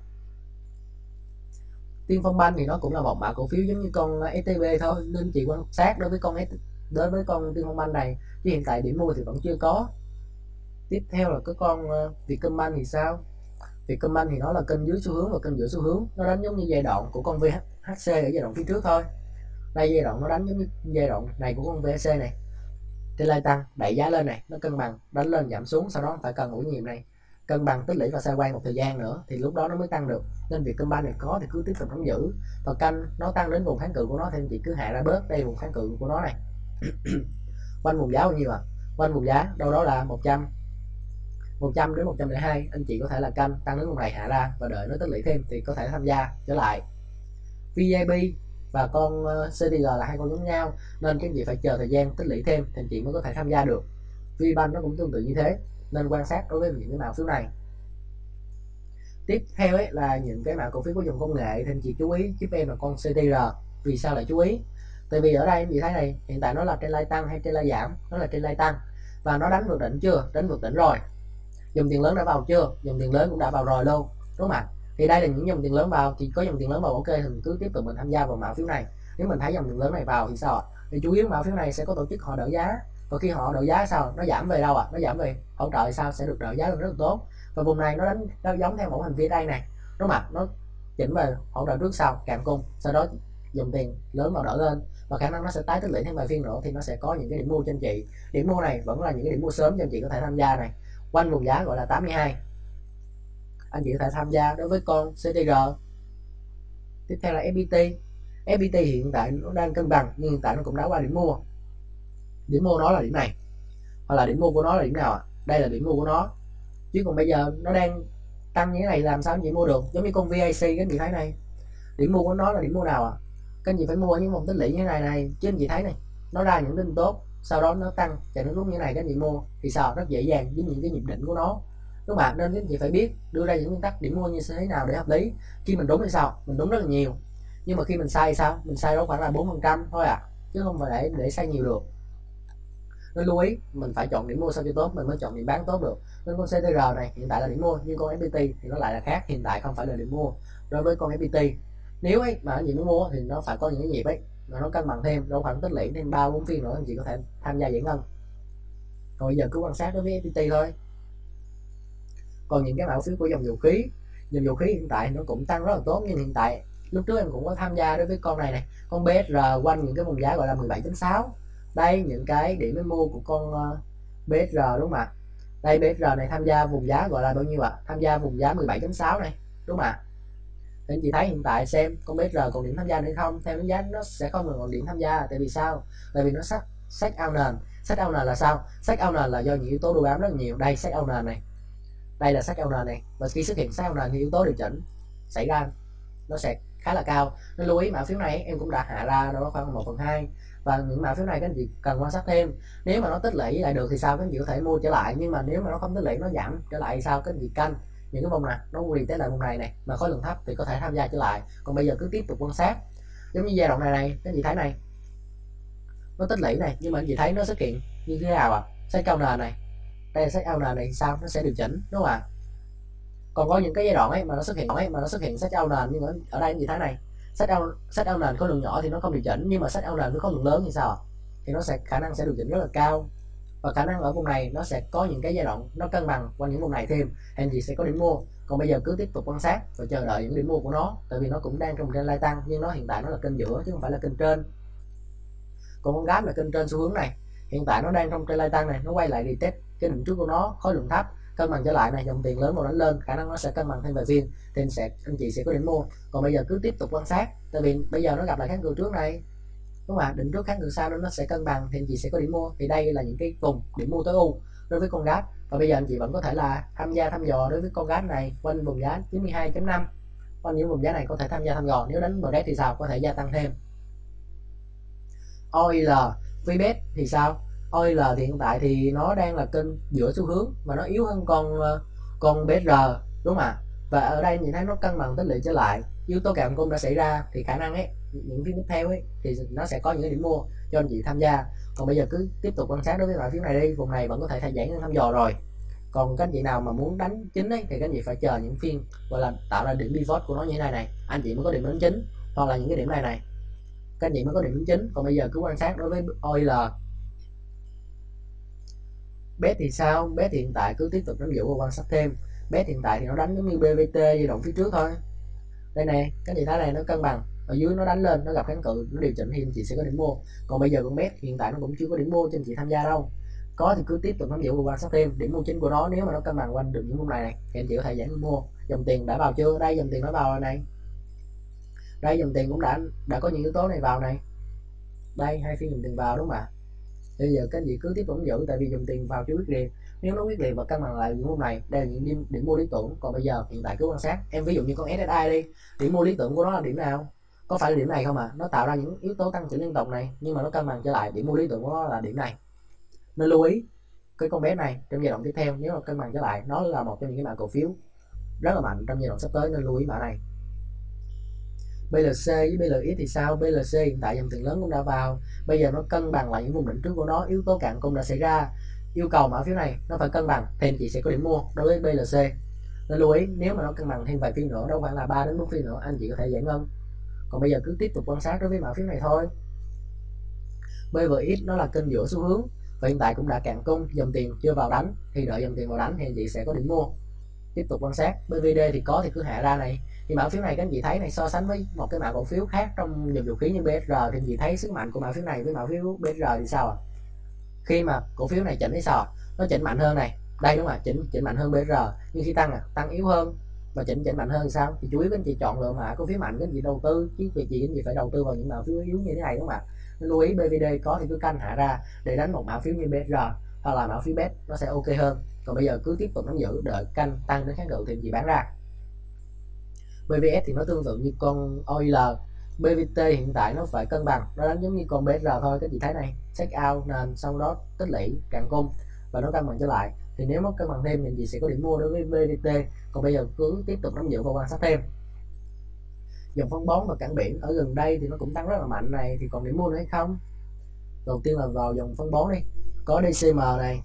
Tiên Phong Bank thì nó cũng là một mã cổ phiếu giống như con STB thôi, nên chị quan sát đối với con Tiên Phong Bank này, chứ hiện tại điểm mua thì vẫn chưa có. Tiếp theo là cái con Vietcombank thì sao? Vietcombank thì nó là kênh dưới xu hướng và kênh giữa xu hướng, nó đánh giống như giai đoạn của con VHC ở giai đoạn phía trước thôi. Đây giai đoạn nó đánh giống như giai đoạn này của con VHC này, trên lai tăng đẩy giá lên này, nó cân bằng đánh lên giảm xuống, sau đó phải cần mũi nhịp này cân bằng tích lũy và sideways một thời gian nữa thì lúc đó nó mới tăng được. Nên Vietcombank này có thì cứ tiếp tục nắm giữ, và canh nó tăng đến vùng kháng cự của nó thì anh chị cứ hạ ra bớt. Đây vùng kháng cự của nó này. Quanh vùng giá bao nhiêu ạ? Quanh vùng giá đâu đó là 100 đến 102, anh chị có thể là canh tăng đến vùng này hạ ra và đợi nó tích lũy thêm thì có thể tham gia trở lại. VIP và con CTG là hai con giống nhau, nên các anh chị phải chờ thời gian tích lũy thêm thì anh chị mới có thể tham gia được. VBank nó cũng tương tự như thế, nên quan sát đối với những cái mã phiếu này. Tiếp theo ấy là những cái mã cổ phiếu của dòng công nghệ thì anh chị chú ý giúp em là con CTR. Vì sao lại chú ý? Tại vì ở đây anh chị thấy này, hiện tại nó là trên lai tăng hay trên lai giảm? Nó là trên lai tăng và nó đánh vượt đỉnh chưa? Đánh vượt đỉnh rồi. Dòng tiền lớn đã vào chưa? Dòng tiền lớn cũng đã vào rồi luôn, đúng không ạ? Thì đây là những dòng tiền lớn vào, thì có dòng tiền lớn vào ok thì mình cứ tiếp tục mình tham gia vào mã phiếu này. Nếu mình thấy dòng tiền lớn này vào thì sao ạ? Thì chủ yếu mã phiếu này sẽ có tổ chức họ đỡ giá, và khi họ đỡ giá sao? Nó giảm về đâu ạ? Nó giảm về hỗ trợ sao? Sẽ được đỡ giá lên rất là tốt. Và vùng này nó giống theo mẫu hình phía đây này, đúng không ạ? Nó chỉnh về hỗ trợ trước sau cạn cung, sau đó dòng tiền lớn vào đỡ lên, và khả năng nó sẽ tái tích lũy thêm vài phiên nữa thì nó sẽ có những cái điểm mua cho anh chị. Điểm mua này vẫn là những cái điểm mua sớm cho anh chị có thể tham gia này, quanh vùng giá gọi là 82, anh chị có thể tham gia đối với con CTR. Tiếp theo là FPT. FPT hiện tại nó đang cân bằng nhưng hiện tại nó cũng đã qua điểm mua. Điểm mua nó là điểm này, hoặc là điểm mua của nó là điểm nào ạ? Đây là điểm mua của nó, chứ còn bây giờ nó đang tăng như thế này làm sao anh chị mua được? Giống như con VIC các anh chị thấy này, điểm mua của nó là điểm mua nào ạ? Các anh chị phải mua ở những vùng tích lũy như thế này chứ anh chị thấy này, nó ra những tin tốt sau đó nó tăng chạy nó rút như này, các anh chị mua thì sao? Rất dễ dàng với những cái nhịp đỉnh của nó, đúng không ạ? Nên các anh chị phải biết đưa ra những nguyên tắc điểm mua như thế nào để hợp lý. Khi mình đúng thì sao? Mình đúng rất là nhiều, nhưng mà khi mình sai sao? Mình sai đó khoảng là 4% thôi ạ, chứ không phải để sai nhiều được. Nên lưu ý mình phải chọn điểm mua sao cho tốt mình mới chọn điểm bán tốt được. Nên con CTR này hiện tại là điểm mua, nhưng con FPT thì nó lại là khác, hiện tại không phải là điểm mua đối với con FPT. Nếu ấy mà anh chị muốn mua thì nó phải có những cái nhịp ấy mà nó cân bằng thêm, đâu khoảng tích lũy thêm 3-4 phiên nữa anh chị có thể tham gia giải ngân. Còn bây giờ cứ quan sát đối với FPT thôi. Còn những cái mã phiếu của dòng dầu khí hiện tại nó cũng tăng rất là tốt, nhưng hiện tại lúc trước em cũng có tham gia đối với con này con BSR quanh những cái vùng giá gọi là 17.6. đây những cái điểm mới mua của con BSR, đúng không ạ? Đây BSR này tham gia vùng giá gọi là bao nhiêu ạ? Tham gia vùng giá 17.6 này, đúng không ạ? Thì anh chị thấy hiện tại xem con BSR còn điểm tham gia nữa không? Theo đánh giá nó sẽ không còn điểm tham gia. Tại vì sao? Tại vì nó sách ao nền. Sách ao nền là sao? Sách ao nền là do những yếu tố đu bám rất nhiều. Đây sách ao nền này, đây là sách ao nền này, và khi xuất hiện sách ao nền thì yếu tố điều chỉnh xảy ra nó sẽ khá là cao. Nên lưu ý mã phiếu này em cũng đã hạ ra đó khoảng 1/2, và những mã phiếu này các anh chị cần quan sát thêm. Nếu mà nó tích lũy lại được thì sao? Các anh chị có thể mua trở lại, nhưng mà nếu mà nó không tích lũy, nó giảm trở lại thì sao? Các anh chị canh những cái vùng này nó retest lại vùng này mà khối lượng thấp thì có thể tham gia trở lại. Còn bây giờ cứ tiếp tục quan sát, giống như giai đoạn này các anh chị thấy này, nó tích lũy này, nhưng mà anh chị thấy nó xuất hiện như thế nào ạ? Sách cao nền này, đây là sách ao nền này, sao nó sẽ điều chỉnh, đúng không ạ? Còn có những cái giai đoạn ấy mà nó xuất hiện sách ao nền, nhưng ở đây anh chị thấy này, sách ao nền có lượng nhỏ thì nó không điều chỉnh, nhưng mà sách ao nền nó có lượng lớn thì sao ạ? Thì nó sẽ khả năng sẽ điều chỉnh rất là cao, và khả năng ở vùng này nó sẽ có những cái giai đoạn nó cân bằng qua những vùng này thêm, anh chị sẽ có điểm mua. Còn bây giờ cứ tiếp tục quan sát và chờ đợi những điểm mua của nó, tại vì nó cũng đang trong trên lai tăng, nhưng nó hiện tại nó là kênh giữa chứ không phải là kênh trên. Còn con gáp là kênh trên xu hướng này, hiện tại nó đang trong trên lai tăng này, nó quay lại retest cái đỉnh trước của nó, khối lượng thấp, cân bằng trở lại này, dòng tiền lớn màu đánh lên, khả năng nó sẽ cân bằng thêm vài phiên thì anh chị sẽ có điểm mua. Còn bây giờ cứ tiếp tục quan sát, tại vì bây giờ nó gặp lại kháng cự trước này, đúng không ạ? Đỉnh trước kháng cự sau nó sẽ cân bằng thì anh chị sẽ có điểm mua. Thì đây là những cái vùng điểm mua tối ưu đối với con gáp, và bây giờ anh chị vẫn có thể là tham gia thăm dò đối với con gáp này quanh vùng giá 92.5, quanh những vùng giá này có thể tham gia thăm dò. Nếu đánh break thì sao, có thể gia tăng thêm. OIL VBET thì sao? OIL thì hiện tại thì nó đang là kênh giữa xu hướng mà nó yếu hơn con BR, đúng không ạ? Và ở đây nhìn thấy nó cân bằng tích lũy trở lại, yếu tố cạn cung đã xảy ra thì khả năng ấy những phiên tiếp theo ấy thì nó sẽ có những cái điểm mua cho anh chị tham gia. Còn bây giờ cứ tiếp tục quan sát đối với loại phiếu này đi, vùng này vẫn có thể thay giãn thăm dò rồi. Còn các anh chị nào mà muốn đánh chính ấy thì các anh chị phải chờ những phiên gọi là tạo ra điểm pivot của nó như thế này này, anh chị mới có điểm đánh chính, hoặc là những cái điểm này này các anh chị mới có điểm đánh chính. Còn bây giờ cứ quan sát đối với OIL. BET thì sao? BET hiện tại cứ tiếp tục nắm giữ và quan sát thêm. BET hiện tại thì nó đánh giống như BVT di động phía trước thôi. Đây này, các anh chị thấy này, nó cân bằng, ở dưới nó đánh lên, nó gặp kháng cự, nó điều chỉnh thì anh chị sẽ có điểm mua. Còn bây giờ con BET hiện tại nó cũng chưa có điểm mua cho anh chị tham gia đâu. Có thì cứ tiếp tục nắm giữ và quan sát thêm. Điểm mua chính của nó nếu mà nó cân bằng quanh được những vùng này thì anh chị có thể giảm mua. Dòng tiền đã vào chưa? Đây, dòng tiền đã vào rồi này. Đây, dòng tiền cũng đã có những yếu tố này vào này. Đây, hai phiên dòng tiền vào, đúng không ạ? Bây giờ các anh chị cứ tiếp tục giữ, tại vì dòng tiền vào chưa quyết liệt. Nếu nó quyết liệt và cân bằng lại những vùng này, đây là những điểm mua lý tưởng. Còn bây giờ hiện tại cứ quan sát. Em ví dụ như con SSI đi, điểm mua lý tưởng của nó là điểm nào? Có phải là điểm này không ạ? Nó tạo ra những yếu tố tăng trưởng liên tục này, nhưng mà nó cân bằng trở lại, điểm mua lý tưởng của nó là điểm này. Nên lưu ý cái con bé này trong giai đoạn tiếp theo, nếu mà cân bằng trở lại, nó là một trong những cái mã cổ phiếu rất là mạnh trong giai đoạn sắp tới, nên lưu ý mã này. BLC với BLX thì sao? BLC hiện tại dòng tiền lớn cũng đã vào, bây giờ nó cân bằng lại những vùng đỉnh trước của nó, yếu tố cạn cung đã xảy ra, yêu cầu mã phiếu này nó phải cân bằng thì anh chị sẽ có điểm mua đối với BLC. Nên lưu ý nếu mà nó cân bằng thêm vài phiên nữa, đâu khoảng là 3 đến 4 phiên nữa, anh chị có thể giải ngân. Còn bây giờ cứ tiếp tục quan sát đối với mã phiếu này thôi. BVX nó là kênh giữa xu hướng và hiện tại cũng đã cạn cung, dòng tiền chưa vào đánh, thì đợi dòng tiền vào đánh thì anh chị sẽ có điểm mua. Tiếp tục quan sát. BVD thì có thì cứ hạ ra này, thì mã phiếu này các anh chị thấy này, so sánh với một cái mã cổ phiếu khác trong dòng dầu khí như BSR thì anh chị thấy sức mạnh của mã phiếu này với mã phiếu BSR thì sao ạ? Khi mà cổ phiếu này chỉnh thì sao ạ? Nó chỉnh mạnh hơn này, đây đúng không ạ? Chỉnh mạnh hơn BSR, nhưng khi tăng yếu hơn và chỉnh mạnh hơn thì sao? Thì chủ yếu các anh chị chọn lựa mã cổ phiếu mạnh, các anh chị đầu tư, chứ việc gì các anh chị phải đầu tư vào những mã phiếu yếu như thế này, đúng không ạ? Nên lưu ý BVD có thì cứ canh hạ ra để đánh một mã phiếu như BSR hoặc là mã phiếu BET, nó sẽ ok hơn. Còn bây giờ cứ tiếp tục nắm giữ, đợi canh tăng đến kháng cự thì anh chị bán ra. BVS thì nó tương tự như con OIL. BVT hiện tại nó phải cân bằng, nó đánh giống như con BSR thôi, các chị thấy này, check out nền xong đó tích lũy cạn cung và nó cân bằng trở lại, thì nếu nó cân bằng thêm thì chị sẽ có điểm mua đối với BVT. Còn bây giờ cứ tiếp tục nắm giữ và quan sát thêm. Dòng phân bón và cảng biển ở gần đây thì nó cũng tăng rất là mạnh này, thì còn điểm mua nữa hay không? Đầu tiên là vào dòng phân bón đi, có DCM này.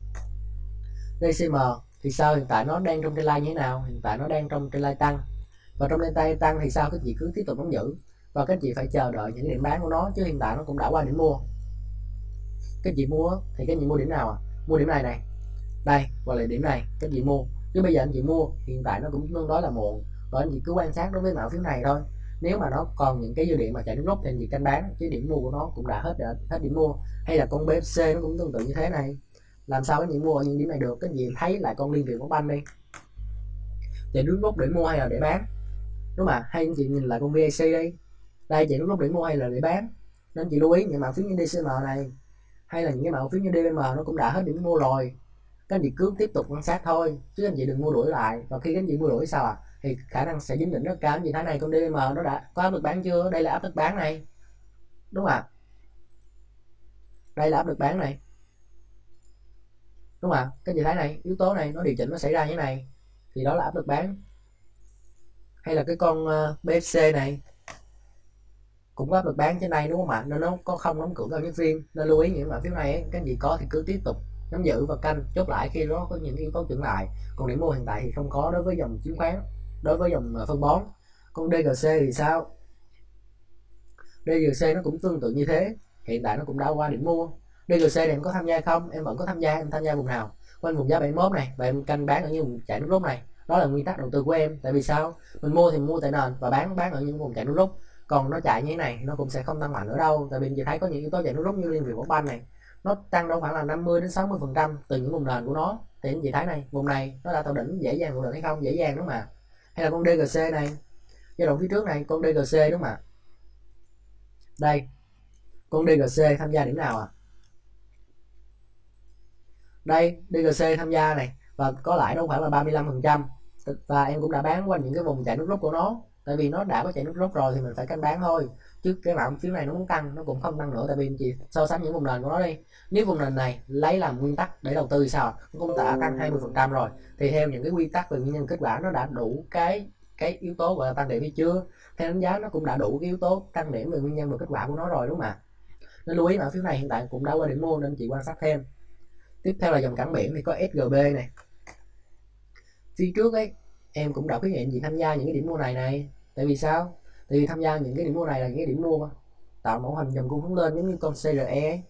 DCM thì sao? Hiện tại nó đang trong trendline như thế nào? Hiện tại nó đang trong trendline tăng, và trong trendline tăng thì sao? Các chị cứ tiếp tục nắm giữ và các chị phải chờ đợi những điểm bán của nó, chứ hiện tại nó cũng đã qua điểm mua. Các chị mua thì các chị mua điểm nào à? Mua điểm này này, đây, hoặc là điểm này các chị mua, chứ bây giờ anh chị mua hiện tại nó cũng tương đối là muộn. Rồi anh chị cứ quan sát đối với mã phiếu này thôi, nếu mà nó còn những cái dư địa mà chạy đến lúc thì anh chị canh bán, chứ điểm mua của nó cũng đã hết điểm mua. Hay là con BFC nó cũng tương tự như thế này, làm sao các chị mua ở những điểm này được? Các chị thấy lại con Liên Vietcombank đi, để đứng lúc để mua hay là để bán, đúng không ạ? Hay anh chị nhìn lại con VAC đi, đây chị đứng lúc để mua hay là để bán. Nên chị lưu ý những mã phiếu như DCM này, hay là những cái mã phiếu như DVM nó cũng đã hết điểm mua rồi, các anh chị cứ tiếp tục quan sát thôi, chứ anh chị đừng mua đuổi lại. Và khi các anh chị mua đuổi sao à, thì khả năng sẽ dính đỉnh rất cao. Anh chị thấy này, con DVM nó đã có áp lực bán chưa? Đây là áp lực bán này, đúng không ạ? Đây là áp lực bán này, đúng không ạ? Các chị thấy này, yếu tố này nó điều chỉnh, nó xảy ra như thế này thì đó là áp lực bán. Hay là cái con BFC này cũng có áp lực bán trên đây, đúng không ạ? Nên nó có không đóng cửa cao nhất phiên. Nên lưu ý những mã phiếu này ấy, các anh chị có thì cứ tiếp tục nắm giữ và canh chốt lại khi nó có những yếu tố chững lại. Còn điểm mua hiện tại thì không có đối với dòng chứng khoán, đối với dòng phân bón. Con DGC thì sao? DGC nó cũng tương tự như thế, hiện tại nó cũng đã qua điểm mua. DGC này em có tham gia không? Em vẫn có tham gia. Em tham gia vùng nào? Quanh vùng giá 71 này, và em canh bán ở những vùng chạy nút rút này. Đó là nguyên tắc đầu tư của em. Tại vì sao? Mình mua thì mua tại nền và bán ở những vùng chạy nút rút. Còn nó chạy như thế này nó cũng sẽ không tăng mạnh nữa đâu. Tại vì chị thấy có những yếu tố chạy nút rút như Liên Việt Banh này, nó tăng đâu khoảng là 50 đến 60% từ những vùng nền của nó. Thì anh chị thấy này, vùng này nó đã tạo đỉnh dễ dàng vùng đỉnh hay không? Dễ dàng đúng không ạ? Hay là con DGC này, giai đoạn phía trước này, con DGC đúng không ạ? Đây, con DGC tham gia điểm nào ạ? Đây, DGC tham gia này và có lãi đâu khoảng là 35%. Và em cũng đã bán quanh những cái vùng chạy nút rút của nó. Tại vì nó đã có chạy nút rút rồi thì mình phải canh bán thôi. Chứ cái mã phiếu này nó muốn tăng nó cũng không tăng nữa. Tại vì anh chị so sánh những vùng nền của nó đi. Nếu vùng nền này lấy làm nguyên tắc để đầu tư thì sao? Nó cũng đã tăng 20% rồi. Thì theo những cái quy tắc về nguyên nhân kết quả nó đã đủ cái yếu tố gọi là tăng điểm hay chưa? Theo đánh giá nó cũng đã đủ cái yếu tố tăng điểm về nguyên nhân và kết quả của nó rồi đúng không ạ? Nên lưu ý mã phiếu này hiện tại cũng đã qua điểm mua nên chị quan sát thêm. Tiếp theo là dòng cảng biển thì có SGB này. Phía trước ấy em cũng đã khuyến nghị chị tham gia những cái điểm mua này. Tại vì sao? Tại vì tham gia những cái điểm mua này là những cái điểm mua tạo mẫu hình dòng cung hướng lên giống như con CRE ấy.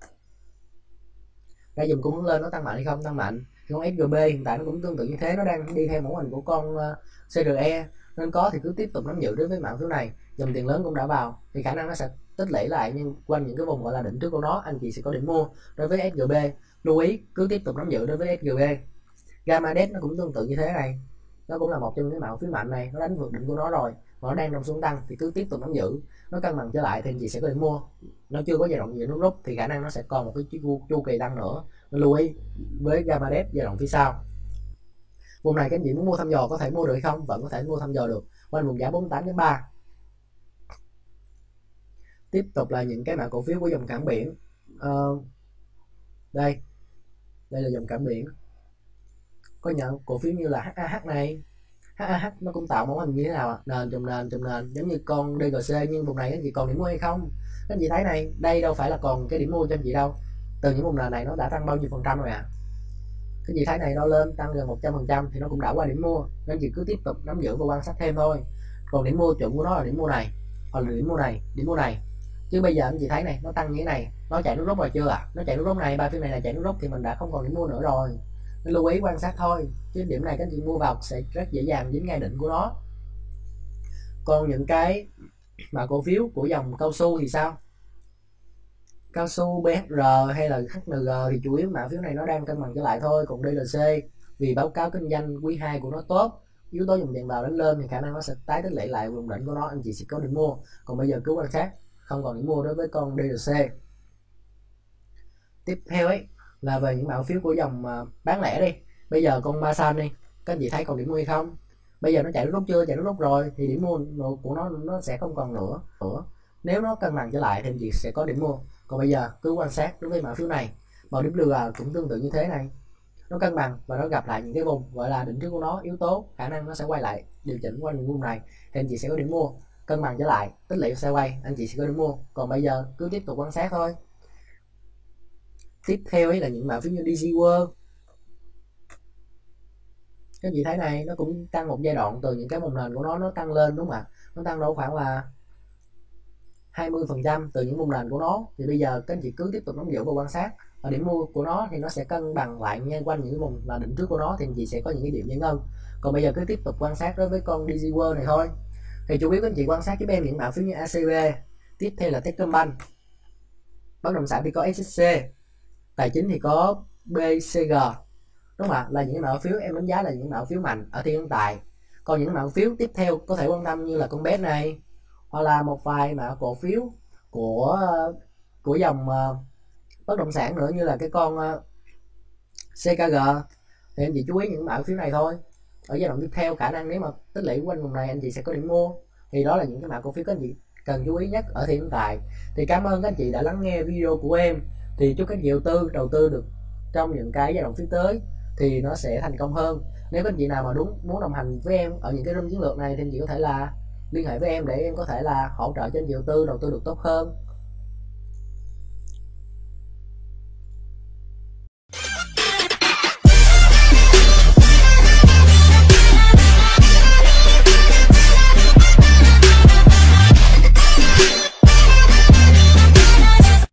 Ra dòng cung hướng lên nó tăng mạnh hay không? Tăng mạnh. Con SGB hiện tại nó cũng tương tự như thế, nó đang đi theo mẫu hình của con CRE, nên có thì cứ tiếp tục nắm giữ đối với mã phiếu này. Dòng tiền lớn cũng đã vào thì khả năng nó sẽ tích lũy lại, nhưng quanh những cái vùng gọi là đỉnh trước của nó anh chị sẽ có điểm mua đối với SGB. Lưu ý cứ tiếp tục nắm giữ đối với SGB. Gamadex nó cũng tương tự như thế này, nó cũng là một trong những mã phiếu mạnh này, nó đánh vượt đỉnh của nó rồi và nó đang trong xuống tăng thì cứ tiếp tục nắm giữ. Nó cân bằng trở lại thì anh chị sẽ có điểm mua. Nó chưa có giai đoạn gì nút rút thì khả năng nó sẽ còn một cái chu kỳ tăng nữa, nên lưu ý với Gamadex giai đoạn phía sau. Vùng này các anh chị muốn mua thăm dò có thể mua được hay không? Vẫn có thể mua thăm dò được quanh vùng giá 48.3. Tiếp tục là những cái mã cổ phiếu của dòng cảng biển. Đây là dòng cảng biển, có nhận cổ phiếu như là HAH này. HAH nó cũng tạo mẫu hình như thế nào ạ? Nền chùm nền giống như con DGC, nhưng vùng này các anh chị còn điểm mua hay không? Các anh chị thấy này, đây đâu phải là còn cái điểm mua cho anh chị đâu. Từ những vùng nền này nó đã tăng bao nhiêu phần trăm rồi ạ? Các anh chị thấy này, nó lên tăng gần 100% thì nó cũng đã qua điểm mua, nên chị cứ tiếp tục nắm giữ và quan sát thêm thôi. Còn điểm mua chuẩn của nó là điểm mua này, hoặc là điểm mua này. Chứ bây giờ anh chị thấy này, nó tăng như thế này, nó chạy nút rút rồi chưa ạ? Nó chạy nút rút này, ba phiên này là chạy nút rút thì mình đã không còn điểm mua nữa rồi. Nên lưu ý quan sát thôi, chứ điểm này các anh chị mua vào sẽ rất dễ dàng dính ngay đỉnh của nó. Còn những cái mà cổ phiếu của dòng cao su thì sao? Cao su BHR hay là HNG thì chủ yếu mã phiếu này nó đang cân bằng trở lại thôi. Còn DLC vì báo cáo kinh doanh quý 2 của nó tốt, yếu tố dòng tiền vào đánh lên thì khả năng nó sẽ tái tích lũy lại vùng đỉnh của nó, anh chị sẽ có điểm mua. Còn bây giờ cứ quan sát, không còn điểm mua đối với con DLC. Tiếp theo ấy là về những mã phiếu của dòng bán lẻ đi. Bây giờ con Masan đi, các anh chị thấy còn điểm mua hay không? Bây giờ nó chạy rút chưa? Chạy rút rồi thì điểm mua của nó sẽ không còn nữa. Nếu nó cân bằng trở lại thì anh chị sẽ có điểm mua. Còn bây giờ cứ quan sát đối với mã phiếu này. Màu điểm lừa cũng tương tự như thế này, nó cân bằng và nó gặp lại những cái vùng gọi là đỉnh trước của nó, yếu tố khả năng nó sẽ quay lại điều chỉnh qua những vùng này thì anh chị sẽ có điểm mua. Cân bằng trở lại, tích lũy sẽ quay, anh chị sẽ có điểm mua. Còn bây giờ cứ tiếp tục quan sát thôi. Tiếp theo ấy là những mã phiếu như DG World. Các chị thấy này, nó cũng tăng một giai đoạn từ những cái vùng nền của nó tăng lên đúng không ạ? Nó tăng đâu khoảng là 20% từ những vùng nền của nó. Thì bây giờ các anh chị cứ tiếp tục nắm giữ và quan sát. Ở điểm mua của nó thì nó sẽ cân bằng lại ngang quanh những vùng là đỉnh trước của nó thì anh chị sẽ có những cái điểm giải ngân. Còn bây giờ cứ tiếp tục quan sát đối với con DG World này thôi. Thì chủ yếu các anh chị quan sát giúp em những mã phiếu như ACB, tiếp theo là Techcombank. Bất động sản thì có SSC, tài chính thì có BCG. Đúng không ạ? Là những mã phiếu em đánh giá là những mã phiếu mạnh ở thiên tài. Còn những mã phiếu tiếp theo có thể quan tâm như là con BET này, hoặc là một vài mã cổ phiếu của dòng bất động sản nữa như là cái con CKG thì anh chị chú ý những mã phiếu này thôi. Ở giai đoạn tiếp theo khả năng nếu mà tích lũy quanh vùng này anh chị sẽ có điểm mua. Thì đó là những cái mã cổ phiếu các anh chị cần chú ý nhất ở hiện tại. Thì cảm ơn các anh chị đã lắng nghe video của em. Thì chúc các anh chị đầu tư được trong những cái giai đoạn phía tới thì nó sẽ thành công hơn. Nếu các anh chị nào mà muốn đồng hành với em ở những cái room chiến lược này thì anh chị có thể là liên hệ với em để em có thể là hỗ trợ cho anh chị đầu tư được tốt hơn.